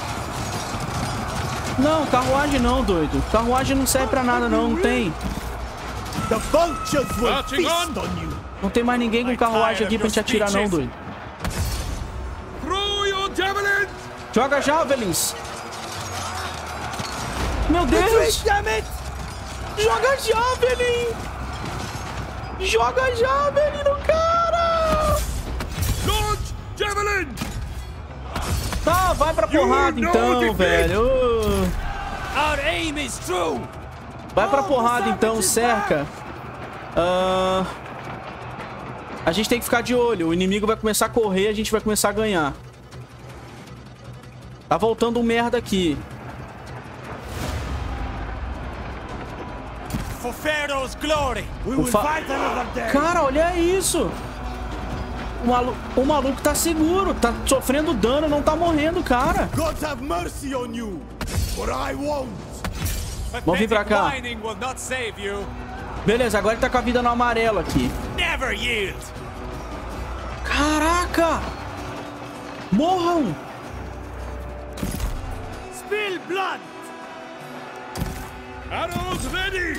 Speaker 1: Não, carruagem não, doido. Carruagem não serve pra nada, não. Não tem.
Speaker 6: The vultures will
Speaker 2: Marching
Speaker 6: feast
Speaker 2: on.
Speaker 6: on you!
Speaker 1: Não tem mais ninguém com carruagem aqui pra gente atirar, não, doido.
Speaker 2: Throw your javelins!
Speaker 1: Joga javelins. Meu Deus.
Speaker 6: Damn it!
Speaker 1: Joga javelin. Joga javelin no cara.
Speaker 2: Launch javelin!
Speaker 1: Tá, vai pra porrada então, velho.
Speaker 4: Our aim is true.
Speaker 1: Vai pra porrada então, cerca. A gente tem que ficar de olho. O inimigo vai começar a correr, a gente vai começar a ganhar. Tá voltando um merda aqui.
Speaker 5: For Pharaoh's glory.
Speaker 6: We will fight another day!
Speaker 1: Cara, olha isso. O maluco tá seguro, tá sofrendo dano, não tá morrendo, cara.
Speaker 6: God have mercy on you! For I won't!
Speaker 1: Vamos vir pra cá.
Speaker 5: Whining will not save you.
Speaker 1: Beleza, agora ele tá com a vida no amarelo aqui.
Speaker 5: Never yield.
Speaker 1: Caraca! Morram!
Speaker 6: Spill blood!
Speaker 2: Arrows ready!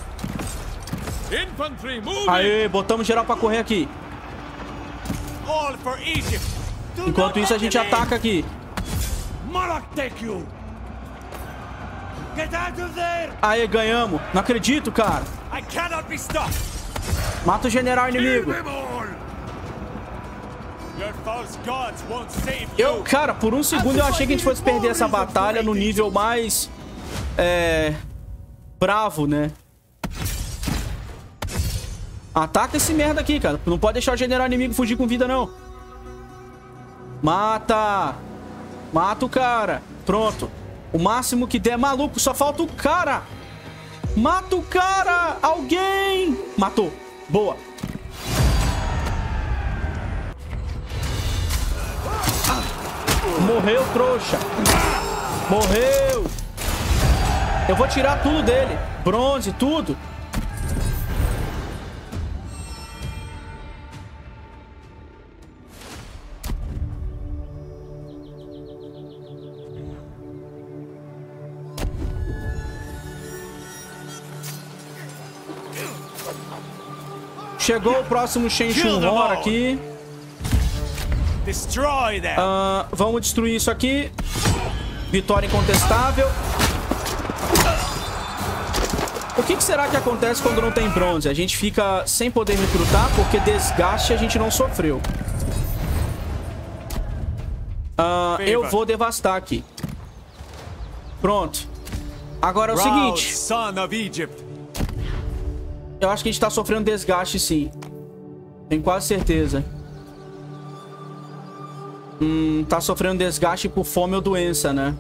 Speaker 2: Infantry moving!
Speaker 1: Aê, botamos geral pra correr aqui.
Speaker 5: All for Egypt.
Speaker 1: Enquanto isso, a gente ataca aqui.
Speaker 6: Moloch take you! Get out of there!
Speaker 1: Aê, ganhamos. Não acredito, cara.
Speaker 5: I cannot be stopped.
Speaker 1: Mata o general inimigo.
Speaker 2: Kill them all!
Speaker 5: Your false gods won't save you.
Speaker 1: Cara, por um segundo eu achei que a gente fosse perder essa batalha no nível mais... bravo, né? Ataca esse merda aqui, cara. Não pode deixar o general inimigo fugir com vida, não. Mata! Mata o cara. Pronto. O máximo que der. Maluco, só falta o cara. Mata o cara! Alguém! Matou. Boa. Morreu, trouxa. Morreu. Eu vou tirar tudo dele. Bronze, tudo. Chegou o próximo Shenshun Hora aqui.
Speaker 5: Destroy them.
Speaker 1: Vamos destruir isso aqui. Vitória incontestável. O que será que acontece quando não tem bronze? A gente fica sem poder recrutar porque desgaste a gente não sofreu. Eu vou devastar aqui. Pronto. Agora é o seguinte.
Speaker 5: Son of Egypt.
Speaker 1: Eu acho que a gente tá sofrendo desgaste, sim. Tenho quase certeza. Tá sofrendo desgaste por fome ou doença, né?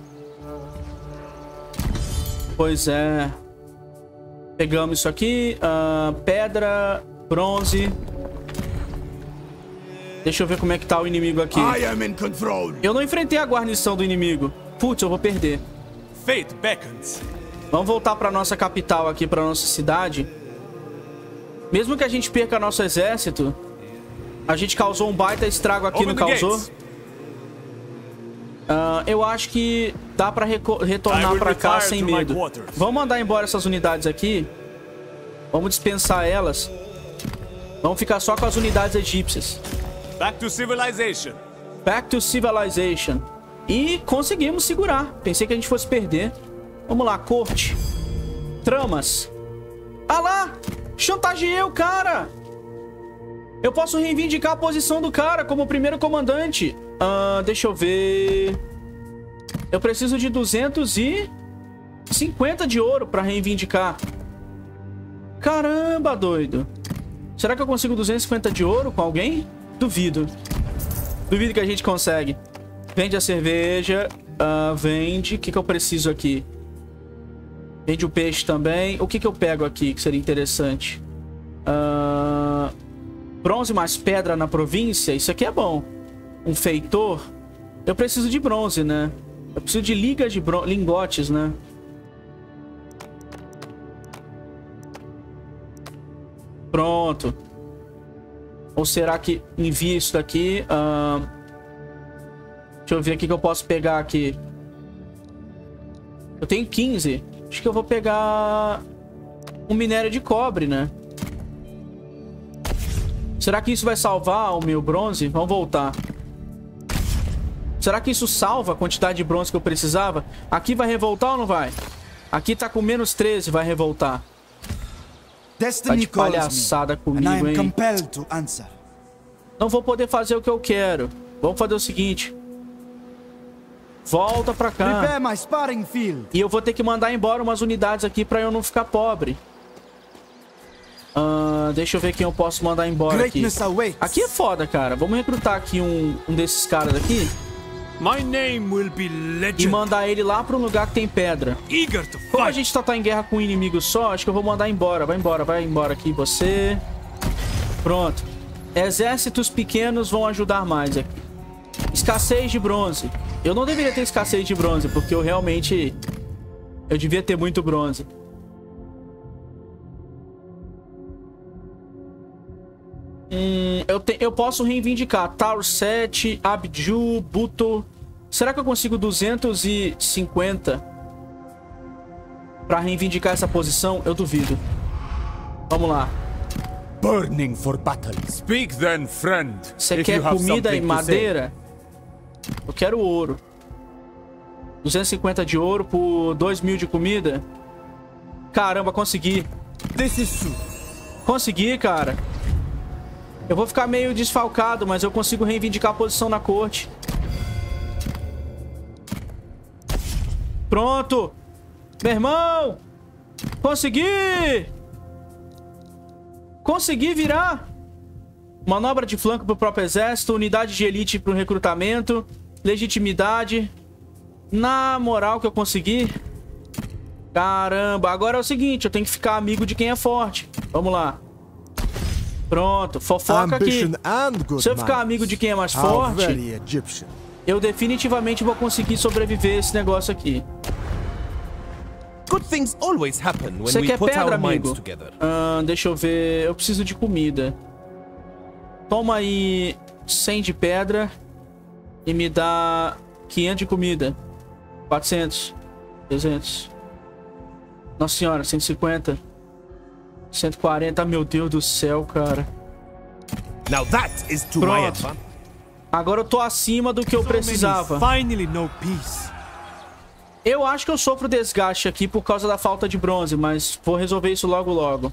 Speaker 1: Pois é. Pegamos isso aqui. Pedra, bronze. Deixa eu ver como é que tá o inimigo aqui.
Speaker 6: I am in control!
Speaker 1: Eu não enfrentei a guarnição do inimigo. Putz, eu vou perder.
Speaker 5: Fate beckons.
Speaker 1: Vamos voltar pra nossa capital aqui, pra nossa cidade. Mesmo que a gente perca nosso exército, a gente causou um baita estrago aqui, não causou? Eu acho que dá pra retornar pra cá sem medo. Vamos mandar embora essas unidades aqui. Vamos dispensar elas. Vamos ficar só com as unidades egípcias.
Speaker 5: Back to civilization.
Speaker 1: Back to civilization. E conseguimos segurar. Pensei que a gente fosse perder. Vamos lá, corte. Tramas. Ah lá! Chantageei o cara! Eu posso reivindicar a posição do cara como primeiro comandante. Deixa eu ver... Eu preciso de 250 de ouro pra reivindicar. Caramba, doido. Será que eu consigo 250 de ouro com alguém? Duvido. Duvido que a gente consegue. Vende a cerveja. Vende. O que eu preciso aqui? Vende o peixe também. O que eu pego aqui que seria interessante? Bronze mais pedra na província. Isso aqui é bom. Um feitor. Eu preciso de bronze, né? Eu preciso de ligas de lingotes, né? Pronto. Ou será que envia isso daqui? Deixa eu ver aqui que eu posso pegar aqui. Eu tenho 15. Acho que eu vou pegar um minério de cobre, né? Será que isso vai salvar o meu bronze? Vamos voltar. Será que isso salva a quantidade de bronze que eu precisava? Aqui vai revoltar ou não vai? Aqui tá com menos 13, vai revoltar. Tá de palhaçada comigo, hein? Não vou poder fazer o que eu quero. Vamos fazer o seguinte. Volta pra cá. E eu vou ter que mandar embora umas unidades aqui pra eu não ficar pobre. Deixa eu ver quem eu posso mandar embora aqui. Aqui é foda, cara. Vamos recrutar aqui um desses caras aqui. E mandar ele lá pra um lugar que tem pedra. Como a gente tá em guerra com um inimigo só, acho que eu vou mandar embora. Vai embora aqui, você. Pronto. Exércitos pequenos vão ajudar mais aqui. Escassez de bronze. Eu não deveria ter escassez de bronze, porque eu realmente... Eu devia ter muito bronze. Eu posso reivindicar Tower 7, Abju, Buto. Será que eu consigo 250 pra reivindicar essa posição? Eu duvido. Vamos lá.
Speaker 4: Burning for battle.
Speaker 5: Speak then, friend.
Speaker 1: Você quer comida e madeira? Eu quero ouro. 250 de ouro por 2.000 de comida. Caramba, consegui. Consegui, cara. Eu vou ficar meio desfalcado, mas eu consigo reivindicar a posição na corte. Pronto! Meu irmão! Consegui! Consegui virar! Manobra de flanco pro próprio exército, unidade de elite pro recrutamento, legitimidade. Na moral que eu consegui. Caramba, agora é o seguinte, eu tenho que ficar amigo de quem é forte. Vamos lá. Pronto, fofoca aqui. Se eu ficar amigo de quem é mais forte, eu definitivamente vou conseguir sobreviver esse negócio aqui. Você quer pedra, amigo? Deixa eu ver. Eu preciso de comida. Toma aí 100 de pedra e me dá 500 de comida. 400. 300. Nossa senhora, 150. 140, meu Deus do céu, cara. Pronto. Agora eu tô acima do que eu precisava. Eu acho que eu sofro desgaste aqui por causa da falta de bronze, mas vou resolver isso logo logo.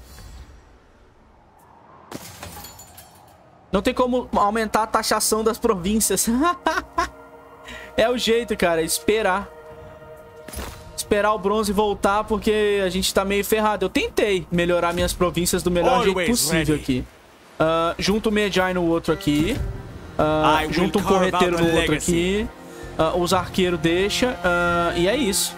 Speaker 1: Não tem como aumentar a taxação das províncias. É o jeito, cara, esperar. Esperar o bronze voltar, porque a gente tá meio ferrado. Eu tentei melhorar minhas províncias do melhor jeito possível aqui. Junto o Medjay no outro aqui. Junto um correteiro no outro aqui. Os arqueiros deixa. E é isso.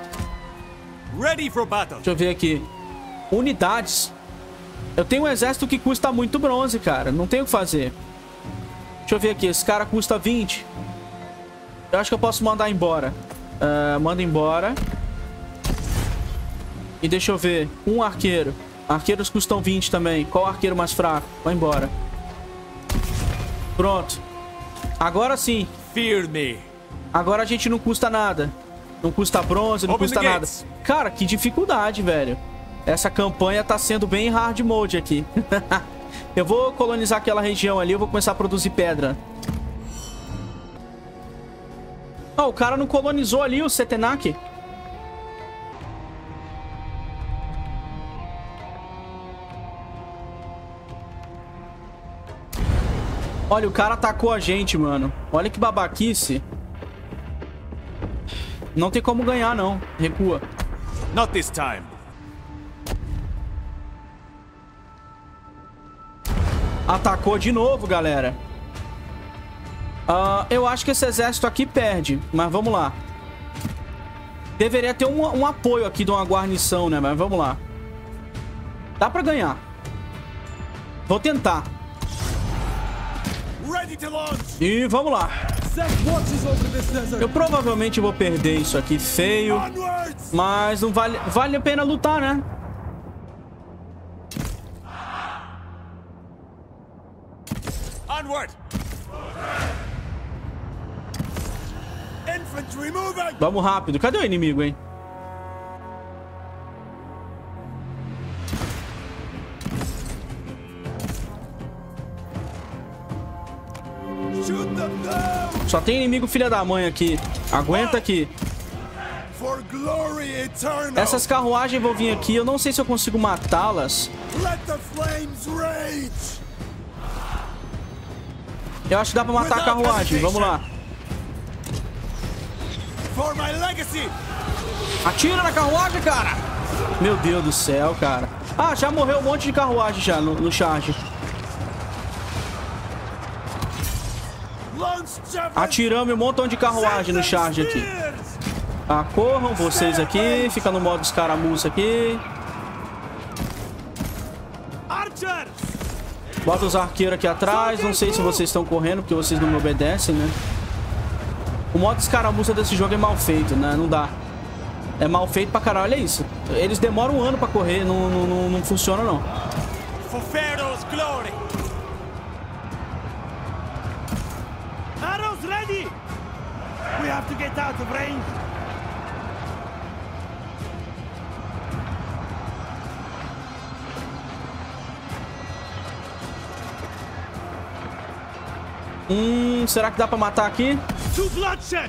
Speaker 1: Deixa eu ver aqui. Unidades. Eu tenho um exército que custa muito bronze, cara. Não tem o que fazer. Deixa eu ver aqui. Esse cara custa 20. Eu acho que eu posso mandar embora. Manda embora. E deixa eu ver. Um arqueiro. Arqueiros custam 20 também. Qual arqueiro mais fraco? Vai embora. Pronto. Agora sim.
Speaker 5: Fear me.
Speaker 1: Agora a gente não custa nada. Não custa bronze, não custa nada. Cara, que dificuldade, velho. Essa campanha tá sendo bem hard mode aqui. Eu vou colonizar aquela região ali. Eu vou começar a produzir pedra. O cara não colonizou ali o Setenak. Olha, o cara atacou a gente, mano. Olha que babaquice. Não tem como ganhar, não. Recua.
Speaker 5: Not this time.
Speaker 1: Atacou de novo, galera. Eu acho que esse exército aqui perde. Mas vamos lá. Deveria ter um apoio aqui de uma guarnição, né? Mas vamos lá. Dá pra ganhar. Vou tentar. E vamos lá. Eu provavelmente vou perder isso aqui feio. Mas não vale a pena lutar, né? Vamos rápido. Cadê o inimigo, hein? Só tem inimigo filha da mãe aqui. Aguenta aqui. Essas carruagens vão vir aqui. Eu não sei se eu consigo matá-las. Eu acho que dá pra matar a carruagem. Vamos lá. Atira na carruagem, cara. Meu Deus do céu, cara. Ah, já morreu um monte de carruagem já no charge. Atiramos um montão de carruagem no charge aqui. Corram vocês aqui. Fica no modo escaramuça aqui. Bota os arqueiros aqui atrás. Não sei se vocês estão correndo, porque vocês não me obedecem, né? O modo escaramuça desse jogo é mal feito, né? Não dá. É mal feito pra caralho, olha isso. Eles demoram um ano pra correr, não funciona, não.
Speaker 6: For Pharaoh's glory. Arrows ready. We have to get out of range.
Speaker 1: Será que dá pra matar aqui?
Speaker 6: To bloodshed.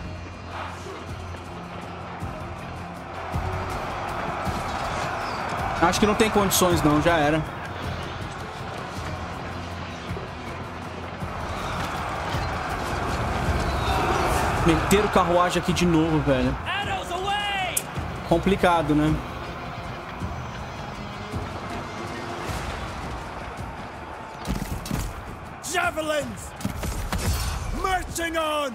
Speaker 1: Acho que não tem condições, não. Já era. Meteram carruagem aqui de novo, velho. Complicado, né?
Speaker 6: Javelins. Marching on.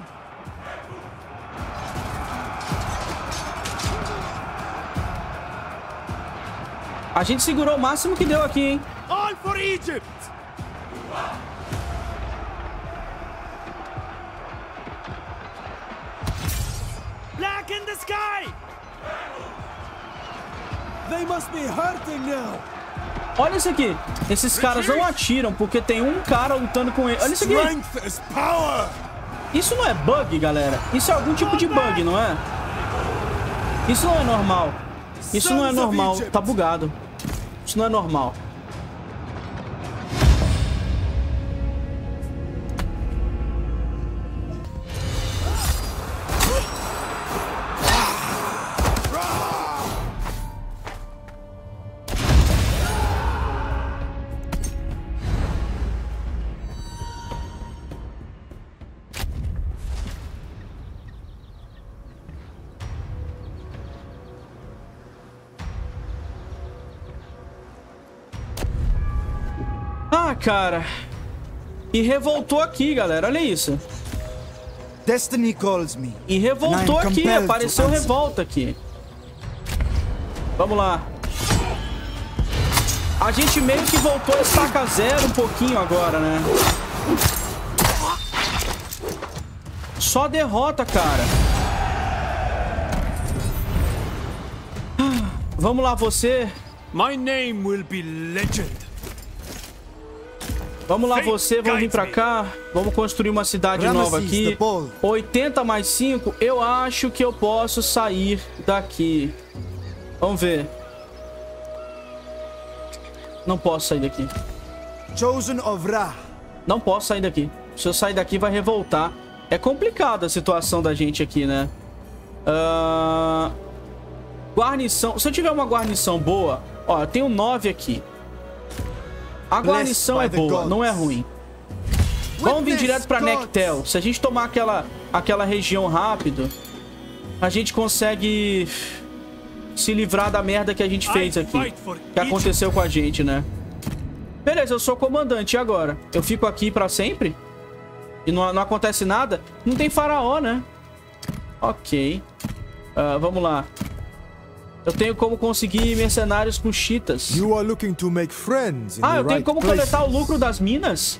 Speaker 1: A gente segurou o máximo que deu aqui, hein?
Speaker 6: All for Egypt. Black in the sky.
Speaker 2: They must be hurting now.
Speaker 1: Olha isso aqui. Esses caras não atiram porque tem um cara lutando com ele. Olha isso aqui. Isso não é bug, galera. Isso é algum tipo de bug, não é? Isso não é normal. Isso não é normal. Tá bugado. Isso não é normal. Cara. E revoltou aqui, galera. Olha isso.
Speaker 7: Destiny calls me.
Speaker 1: E revoltou aqui. Apareceu revolta aqui. Vamos lá. A gente meio que voltou a estaca zero um pouquinho agora, né? Só derrota, cara. Vamos lá, você.
Speaker 5: My name will be legend.
Speaker 1: Vamos lá, você. Vamos vir pra cá. Vamos construir uma cidade nova aqui. 80 mais 5. Eu acho que eu posso sair daqui. Vamos ver. Não posso sair daqui.
Speaker 7: Chosen of Ra.
Speaker 1: Não posso sair daqui. Se eu sair daqui, vai revoltar. É complicada a situação da gente aqui, né? Guarnição. Se eu tiver uma guarnição boa... Ó, eu tenho 9 aqui. A guarnição é boa, não é ruim. Vamos vir direto pra Nectel. Se a gente tomar aquela região rápido... a gente consegue se livrar da merda que a gente fez aqui. Que aconteceu com a gente, né? Beleza, eu sou comandante. E agora? Eu fico aqui pra sempre? E não acontece nada? Não tem faraó, né? Ok. Vamos lá. Eu tenho como conseguir mercenários com chitas.
Speaker 2: You are looking to make friends in
Speaker 1: Ah,
Speaker 2: the
Speaker 1: eu tenho
Speaker 2: right
Speaker 1: como
Speaker 2: places.
Speaker 1: coletar o lucro das minas?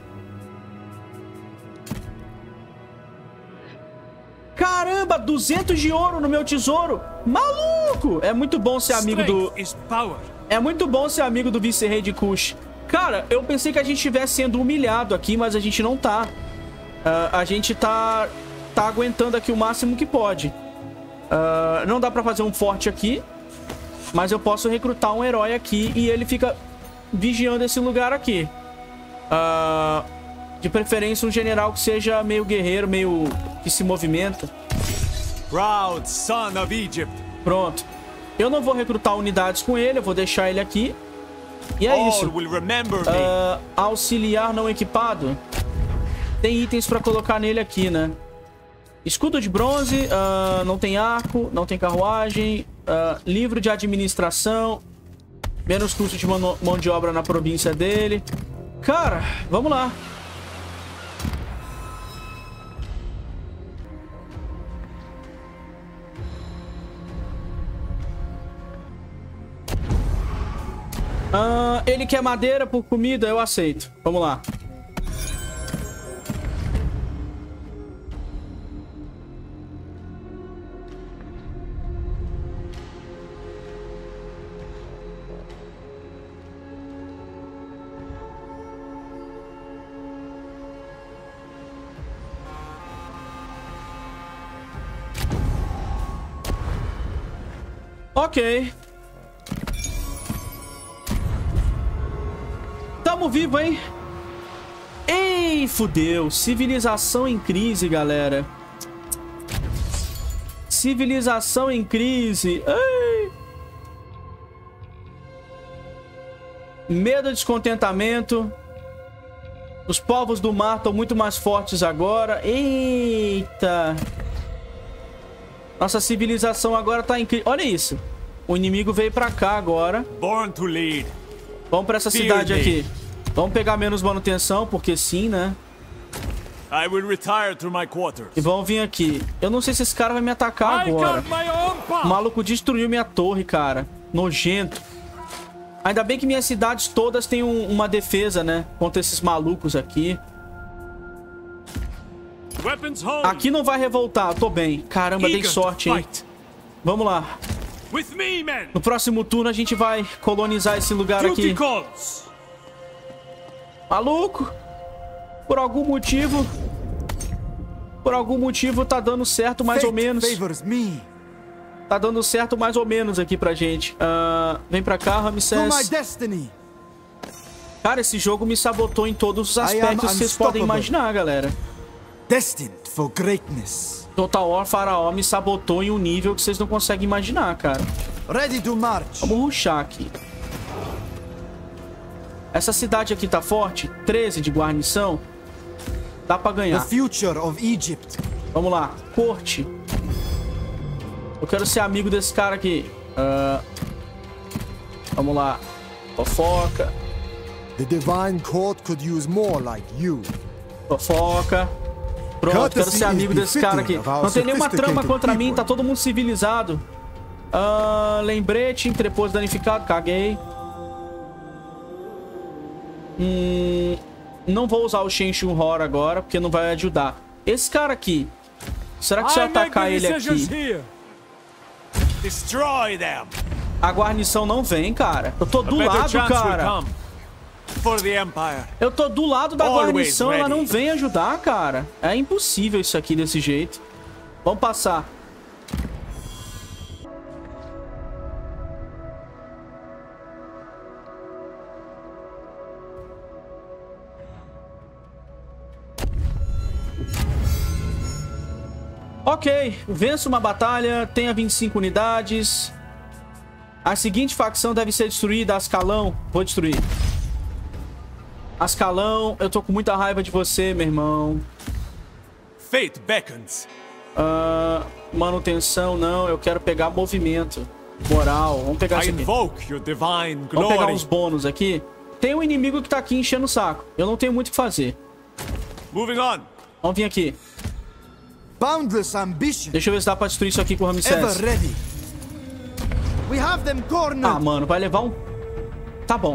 Speaker 1: Caramba, 200 de ouro no meu tesouro. Maluco! É muito bom ser amigo do... É muito bom ser amigo do vice-rei de Kush. Cara, eu pensei que a gente estivesse sendo humilhado aqui, mas a gente não tá. A gente tá aguentando aqui o máximo que pode. Não dá pra fazer um forte aqui, mas eu posso recrutar um herói aqui e ele fica vigiando esse lugar aqui. De preferência um general que seja meio guerreiro, meio que se movimenta.
Speaker 5: Proud son of Egypt.
Speaker 1: Pronto. Eu não vou recrutar unidades com ele, eu vou deixar ele aqui. E é isso. Auxiliar não equipado. Tem itens pra colocar nele aqui, né? Escudo de bronze, não tem arco, não tem carruagem, livro de administração, menos custo de mão de obra na província dele. Cara, vamos lá. Ele quer madeira por comida, eu aceito. Vamos lá. Ok. Tamo vivo, hein? Ei, fudeu. Civilização em crise, galera. Civilização em crise. Ei. Medo e descontentamento. Os povos do mar estão muito mais fortes agora. Eita. Nossa civilização agora tá em crise. Olha isso. O inimigo veio pra cá agora.
Speaker 5: Born to lead.
Speaker 1: Vamos pra essa cidade aqui. Vamos pegar menos manutenção, porque sim, né?
Speaker 5: I will retire to my quarters.
Speaker 1: E vamos vir aqui. Eu não sei se esse cara vai me atacar agora. O maluco destruiu minha torre, cara. Nojento. Ainda bem que minhas cidades todas têm uma defesa, né? Contra esses malucos aqui. Aqui não vai revoltar, eu tô bem. Caramba, dei sorte, hein? Vamos lá. No próximo turno a gente vai colonizar esse lugar aqui. Maluco! Por algum motivo tá dando certo mais ou menos. Tá dando certo mais ou menos aqui pra gente. Vem pra cá, Ramsés. Cara, esse jogo me sabotou em todos os aspectos que vocês podem imaginar, galera.
Speaker 7: Destined for greatness.
Speaker 1: Total War Faraó me sabotou em um nível que vocês não conseguem imaginar, cara.
Speaker 7: Ready to march.
Speaker 1: Vamos rushar aqui. Essa cidade aqui tá forte. 13 de guarnição. Dá pra ganhar.
Speaker 7: The future of Egypt.
Speaker 1: Vamos lá. Corte. Eu quero ser amigo desse cara aqui. Vamos lá. Fofoca.
Speaker 2: The divine court could use more like you.
Speaker 1: Fofoca. Pronto, quero ser amigo desse cara aqui. Não tem nenhuma trama contra mim, tá todo mundo civilizado. Lembrete, entreposto danificado, caguei. Não vou usar o Shenshun Hor agora, porque não vai ajudar. Esse cara aqui, será que se eu atacar ele aqui... A guarnição não vem, cara. Eu tô do lado, cara. Eu tô do lado da guarnição, ela não vem ajudar, cara. É impossível isso aqui desse jeito. Vamos passar. Ok, vença uma batalha, tenha 25 unidades. A seguinte facção deve ser destruída, Ascalão. Vou destruir. Ascalão, eu tô com muita raiva de você, meu irmão.
Speaker 5: Fate beckons.
Speaker 1: Manutenção, não. Eu quero pegar movimento. Moral. Vamos pegar
Speaker 5: I
Speaker 1: isso aqui.
Speaker 5: invoke your divine
Speaker 1: Vamos pegar
Speaker 5: glory.
Speaker 1: uns bônus aqui. Tem um inimigo que tá aqui enchendo o saco. Eu não tenho muito o que fazer.
Speaker 5: Moving on.
Speaker 1: Vamos vir aqui.
Speaker 7: Boundless ambition.
Speaker 1: Deixa eu ver se dá pra destruir isso aqui com o
Speaker 7: Ever
Speaker 1: Ramsés.
Speaker 7: ready. We have them
Speaker 1: Ah,
Speaker 7: cornered.
Speaker 1: mano. Vai levar um... Tá bom.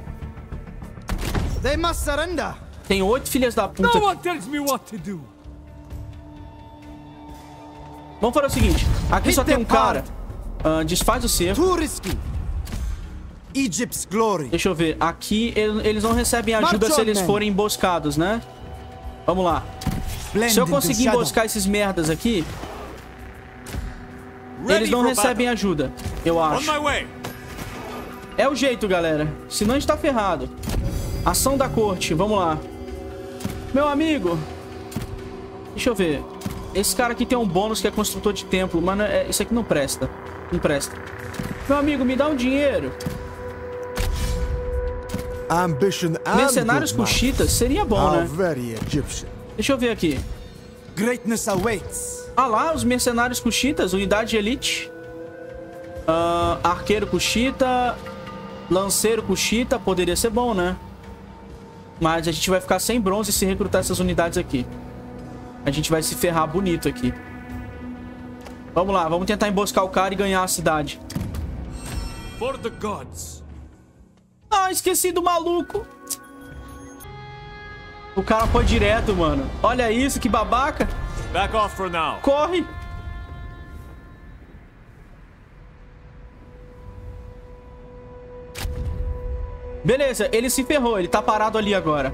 Speaker 7: They must surrender.
Speaker 1: Tem 8 filhas da puta.
Speaker 4: No one tells me what to do.
Speaker 1: Vamos fazer o seguinte. Aqui
Speaker 7: Hit
Speaker 1: só tem
Speaker 7: them
Speaker 1: um cara.
Speaker 7: hard.
Speaker 1: Desfaz o cerco.
Speaker 7: Too risky. Egypt's glory.
Speaker 1: Deixa eu ver. Aqui eles não recebem ajuda
Speaker 7: March
Speaker 1: se
Speaker 7: on,
Speaker 1: eles
Speaker 7: man.
Speaker 1: forem emboscados, né? Vamos lá.
Speaker 7: Blend
Speaker 1: Se eu
Speaker 7: into
Speaker 1: conseguir
Speaker 7: shadow.
Speaker 1: emboscar esses merdas aqui,
Speaker 5: Ready
Speaker 1: eles não
Speaker 5: for
Speaker 1: recebem
Speaker 5: battle.
Speaker 1: ajuda, eu
Speaker 5: On
Speaker 1: acho.
Speaker 5: my way.
Speaker 1: É o jeito, galera. Senão a gente tá ferrado. Ação da corte, vamos lá. Meu amigo. Deixa eu ver. Esse cara aqui tem um bônus que é construtor de templo, mas isso aqui não presta. Não presta. Meu amigo, me dá um dinheiro.
Speaker 2: Ambition and
Speaker 1: Mercenários
Speaker 2: good might
Speaker 1: cuxitas seria bom,
Speaker 2: are
Speaker 1: né?
Speaker 2: very Egyptian.
Speaker 1: Deixa eu ver aqui.
Speaker 7: Greatness awaits.
Speaker 1: Ah lá, os mercenários cuxitas, unidade de elite. Arqueiro cuxita. Lanceiro cuxita, poderia ser bom, né? Mas a gente vai ficar sem bronze se recrutar essas unidades aqui. A gente vai se ferrar bonito aqui. Vamos lá, vamos tentar emboscar o cara e ganhar a cidade.
Speaker 5: For the gods.
Speaker 1: Ah, esqueci do maluco. O cara foi direto, mano. Olha isso, que babaca.
Speaker 5: Back off for now.
Speaker 1: Corre. Beleza, ele se ferrou. Ele tá parado ali agora.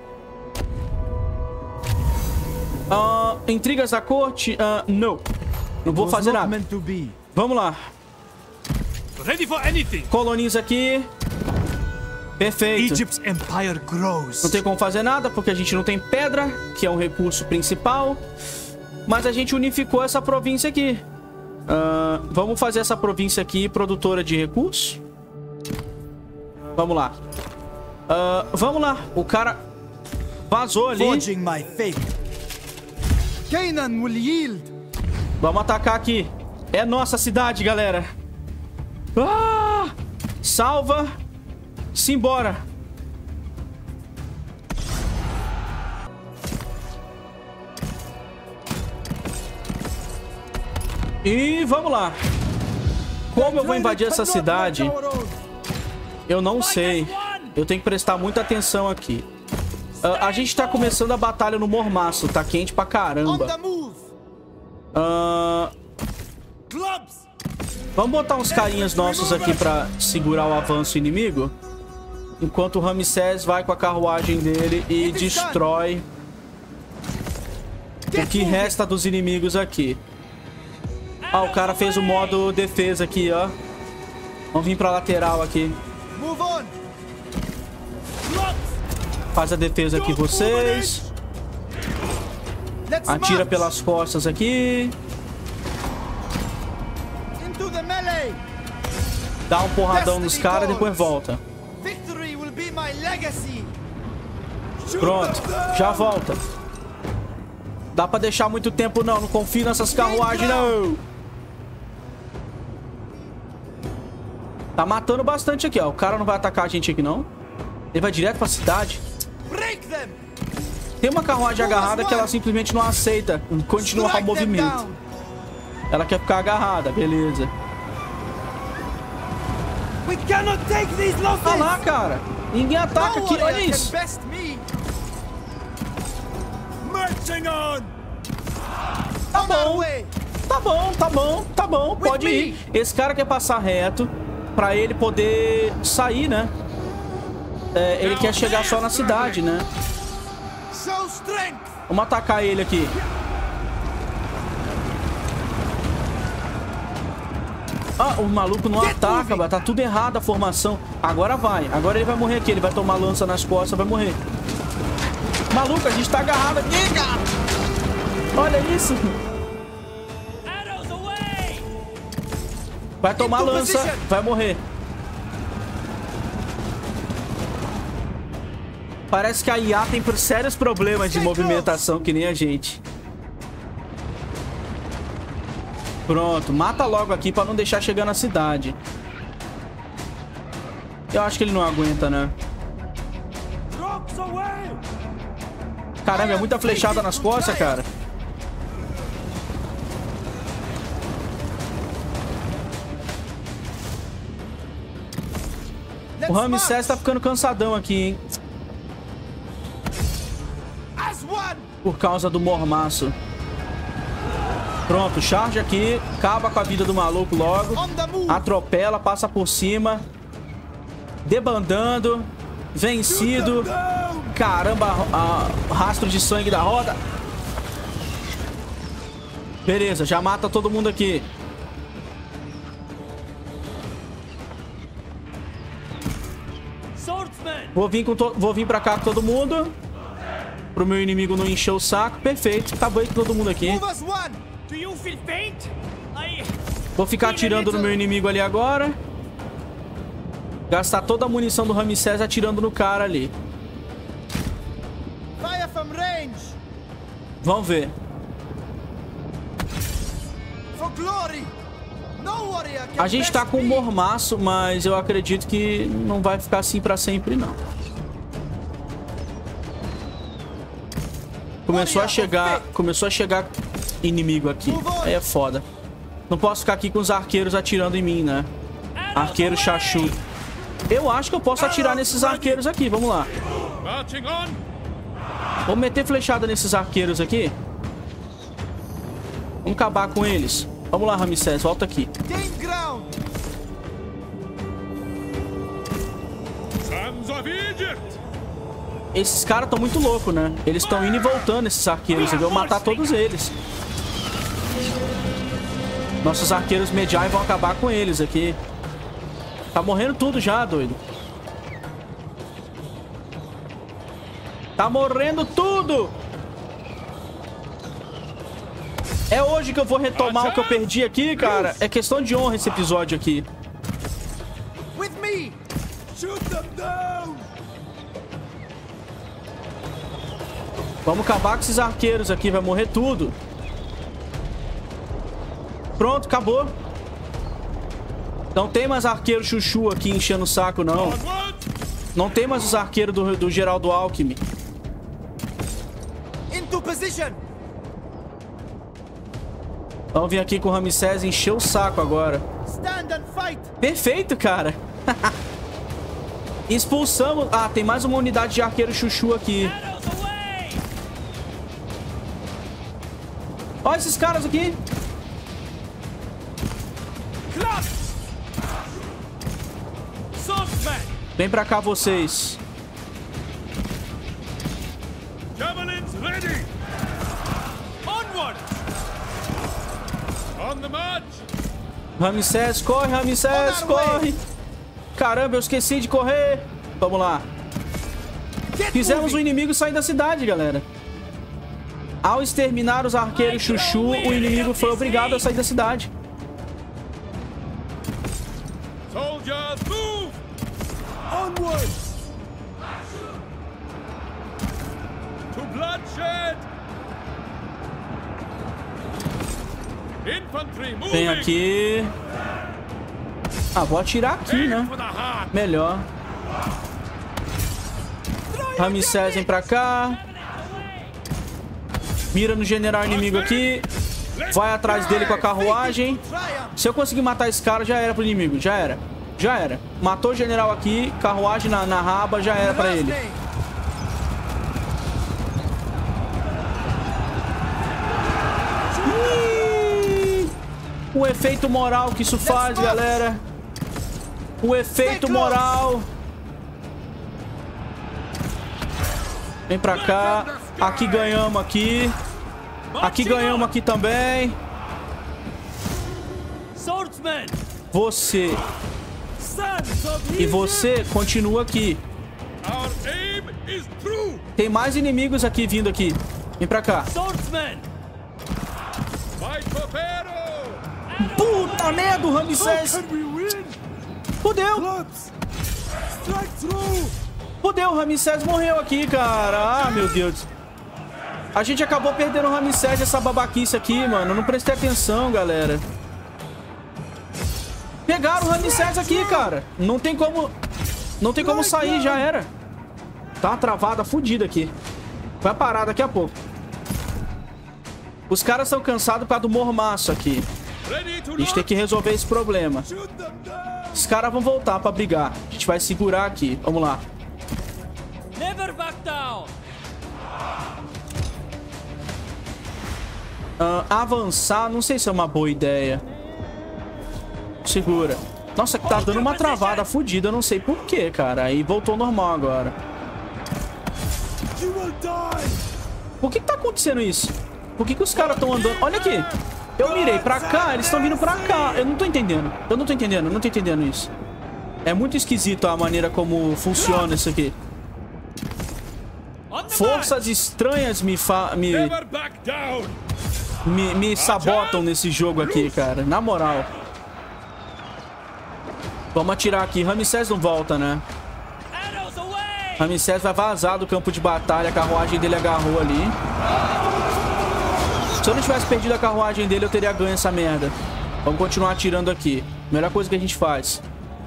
Speaker 1: Intrigas da corte? Não. Não vou
Speaker 7: Was
Speaker 1: fazer
Speaker 7: not
Speaker 1: nada.
Speaker 7: meant to be.
Speaker 1: Vamos lá.
Speaker 6: Ready for anything.
Speaker 1: Coloniza aqui. Perfeito.
Speaker 7: Egypt's empire grows.
Speaker 1: Não tem como fazer nada, porque a gente não tem pedra, que é um recurso principal. Mas a gente unificou essa província aqui. Vamos fazer essa província aqui produtora de recursos. Vamos lá. Vamos lá. O cara vazou ali.
Speaker 7: Forging my fate. Canaan will yield.
Speaker 1: Vamos atacar aqui. É nossa cidade, galera. Salva. Simbora. E vamos lá. Como eu vou invadir essa cidade? Eu não sei. Eu tenho que prestar muita atenção aqui. A gente tá começando a batalha no Mormaço. Tá quente pra
Speaker 7: On
Speaker 1: caramba.
Speaker 7: the move.
Speaker 6: Clubs.
Speaker 1: Vamos botar uns carinhas nossos aqui pra segurar o avanço inimigo. Enquanto o Ramsés vai com a carruagem dele e destrói o que resta dos inimigos aqui. O cara fez o modo defesa aqui, ó. Vamos vir pra lateral aqui.
Speaker 7: Move on.
Speaker 1: Faz a defesa aqui vocês.
Speaker 7: Let's
Speaker 1: Atira
Speaker 7: march.
Speaker 1: pelas costas aqui.
Speaker 7: Into the melee.
Speaker 1: Dá um porradão nos caras e depois volta.
Speaker 7: Victory will be my legacy.
Speaker 1: Pronto, já volta. Dá pra deixar muito tempo não confio nessas carruagens não. Tá matando bastante aqui, ó. O cara não vai atacar a gente aqui não. Ele vai direto pra cidade.
Speaker 7: Break them.
Speaker 1: Tem uma carruagem agarrada que ela simplesmente não aceita continuar o
Speaker 7: Strike them
Speaker 1: movimento.
Speaker 7: down.
Speaker 1: Ela quer ficar agarrada, beleza.
Speaker 6: We cannot take these losses.
Speaker 1: Olha lá, cara. Ninguém ataca
Speaker 7: No
Speaker 1: aqui,
Speaker 7: warrior
Speaker 1: olha
Speaker 7: can
Speaker 1: isso.
Speaker 7: best me.
Speaker 6: Marching on.
Speaker 1: Tá
Speaker 7: On our
Speaker 1: bom.
Speaker 7: way.
Speaker 1: Tá bom, tá bom, tá bom. Pode
Speaker 7: me.
Speaker 1: ir. Esse cara quer passar reto pra ele poder sair, né? Ele quer chegar só na cidade, né?
Speaker 7: Show strength.
Speaker 1: Vamos atacar ele aqui. O maluco não ataca, mano. Tá tudo errado a formação. Agora vai. Agora ele vai morrer aqui. Ele vai tomar lança nas costas, vai morrer. Maluco, a gente tá agarrado aqui, cara. Olha isso.
Speaker 6: Arrows away.
Speaker 1: Vai tomar
Speaker 7: Into
Speaker 1: lança,
Speaker 7: position.
Speaker 1: vai morrer. Parece que a IA tem sérios problemas de movimentação, que nem a gente. Pronto, mata logo aqui pra não deixar chegar na cidade. Eu acho que ele não aguenta, né? Caramba, é muita flechada nas costas, cara. O Ramsés tá ficando cansadão aqui, hein? Por causa do mormaço. Pronto, charge aqui. Acaba com a vida do maluco logo. Atropela, passa por cima. Debandando. Vencido. Caramba, rastro de sangue da roda. Beleza, já mata todo mundo aqui. Vou vir pra cá com todo mundo. Pro meu inimigo não encher o saco. Perfeito, acabou com todo mundo aqui. Vou ficar atirando no meu inimigo ali agora. Gastar toda a munição do Ramsés atirando no cara ali. Vamos ver. A gente tá com um mormaço, mas eu acredito que não vai ficar assim pra sempre, não. Começou a chegar inimigo aqui. Aí é foda. Não posso ficar aqui com os arqueiros atirando em mim, né? Arqueiro chachu. Eu acho que eu posso atirar nesses arqueiros aqui. Vamos lá. Vou meter flechada nesses arqueiros aqui. Vamos acabar com eles. Vamos lá, Ramsés. Volta aqui. Esses caras estão muito loucos, né? Eles estão indo e voltando, esses arqueiros. Eu vou matar todos eles. Nossos arqueiros Medjay vão acabar com eles aqui. Tá morrendo tudo já, doido. Tá morrendo tudo. É hoje que eu vou retomar o que eu perdi aqui, cara. É questão de honra esse episódio aqui. Vamos acabar com esses arqueiros aqui. Vai morrer tudo. Pronto, acabou. Não tem mais arqueiro chuchu aqui enchendo o saco, não. Não tem mais os arqueiros do Geraldo Alckmin. Vamos vir aqui com o Ramsés encher o saco agora. Perfeito, cara. Expulsamos... Ah, tem mais uma unidade de arqueiro chuchu aqui. Olha esses caras aqui. Vem pra cá, vocês.
Speaker 5: Javelins ready. Onward. On the march.
Speaker 1: Ramsés, corre, Ramsés, corre. Caramba, eu esqueci de correr. Vamos lá. Fizemos o inimigo sair da cidade, galera. Ao exterminar os arqueiros chuchu, o inimigo foi obrigado a sair da cidade.
Speaker 5: Soldiers, move.
Speaker 2: Onwards!
Speaker 5: To bloodshed. Infantry, moving.
Speaker 1: Vem aqui. Ah, vou atirar aqui, né? Melhor. Ramsés, vem pra cá. Mira no general inimigo aqui. Vai atrás dele com a carruagem. Se eu conseguir matar esse cara, já era pro inimigo. Já era. Já era. Matou o general aqui. Carruagem na raba, já era pra ele. O efeito moral que isso faz, galera. O efeito moral. Vem pra cá. Aqui ganhamos aqui. Aqui ganhamos aqui também. Você. E você continua aqui. Tem mais inimigos aqui vindo aqui. Vem pra cá. Puta merda, o Ramsés. Fudeu. Fudeu, o Ramsés morreu aqui, cara. Ah, meu Deus. A gente acabou perdendo o Ramsés, essa babaquice aqui, mano. Eu não prestei atenção, galera. Pegaram o Ramsés aqui, cara. Não tem como sair, já era. Tá uma travada fodida aqui. Vai parar daqui a pouco. Os caras estão cansados por causa do mormaço aqui. A gente tem que resolver esse problema. Os caras vão voltar pra brigar. A gente vai segurar aqui. Vamos lá.
Speaker 6: Never back down.
Speaker 1: Avançar, não sei se é uma boa ideia. Segura. Nossa, que tá dando uma travada fodida. Eu não sei por quê, cara. Aí voltou normal agora. Por que tá acontecendo isso? Por que os caras estão andando? Olha aqui. Eu mirei pra cá, eles estão vindo pra cá. Eu não tô entendendo. Eu não tô entendendo isso. É muito esquisito a maneira como funciona isso aqui. Forças estranhas me sabotam nesse jogo aqui, cara. Na moral. Vamos atirar aqui. Ramsés não volta, né? Ramsés vai vazar do campo de batalha. A carruagem dele agarrou ali. Se eu não tivesse perdido a carruagem dele, eu teria ganho essa merda. Vamos continuar atirando aqui. Melhor coisa que a gente faz.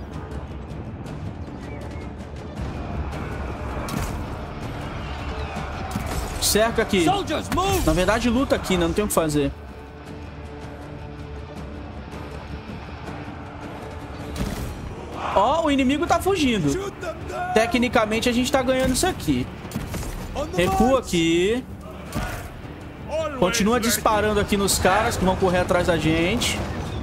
Speaker 1: Cerca aqui. Na verdade, luta aqui, né? Não tem o que fazer. Ó, o inimigo tá fugindo. Tecnicamente, a gente tá ganhando isso aqui. Recua aqui. Continua disparando aqui nos caras que vão correr atrás da gente.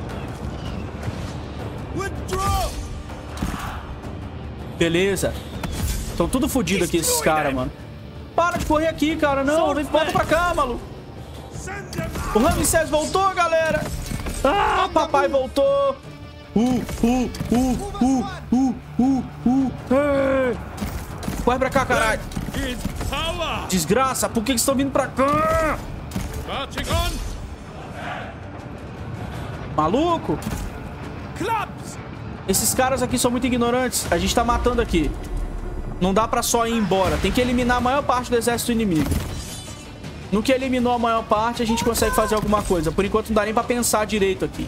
Speaker 1: Beleza. Estão tudo fodidos aqui esses caras, mano. Para de correr aqui, cara. Não, volta pra cá, maluco. O Ramsés voltou, galera. Ah, papai voltou. Corre pra cá, caralho. Desgraça, por que eles estão vindo pra cá? Maluco. Esses caras aqui são muito ignorantes. A gente tá matando aqui. Não dá pra só ir embora. Tem que eliminar a maior parte do exército inimigo. No que eliminou a maior parte, a gente consegue fazer alguma coisa. Por enquanto não dá nem pra pensar direito aqui.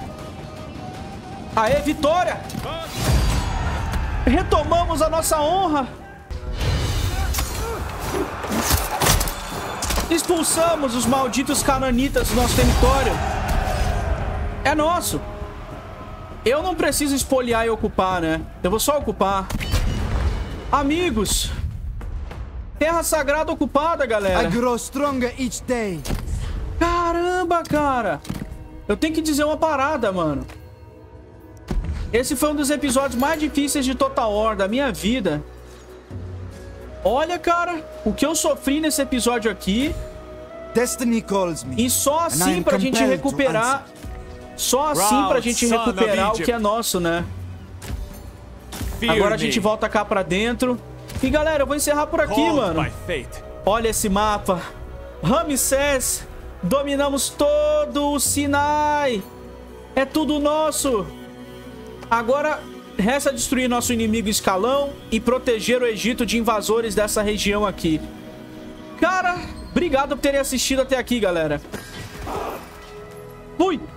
Speaker 1: Aê, vitória! Retomamos a nossa honra. Expulsamos os malditos cananitas do nosso território. É nosso. Eu não preciso espoliar e ocupar, né? Eu vou só ocupar. Amigos. Terra sagrada ocupada, galera.
Speaker 7: I grow stronger each day.
Speaker 1: Caramba, cara. Eu tenho que dizer uma parada, mano. Esse foi um dos episódios mais difíceis de Total War da minha vida. Olha, cara, o que eu sofri nesse episódio aqui.
Speaker 7: Destiny calls me.
Speaker 1: E só assim pra gente recuperar. Só assim pra gente recuperar o que é nosso, né? Agora a gente volta cá pra dentro. E galera, eu vou encerrar por aqui, mano. Olha esse mapa. Ramsés. Dominamos todo o Sinai. É tudo nosso. Agora resta destruir nosso inimigo Escalão e proteger o Egito de invasores dessa região aqui. Cara, obrigado por terem assistido até aqui, galera. Fui!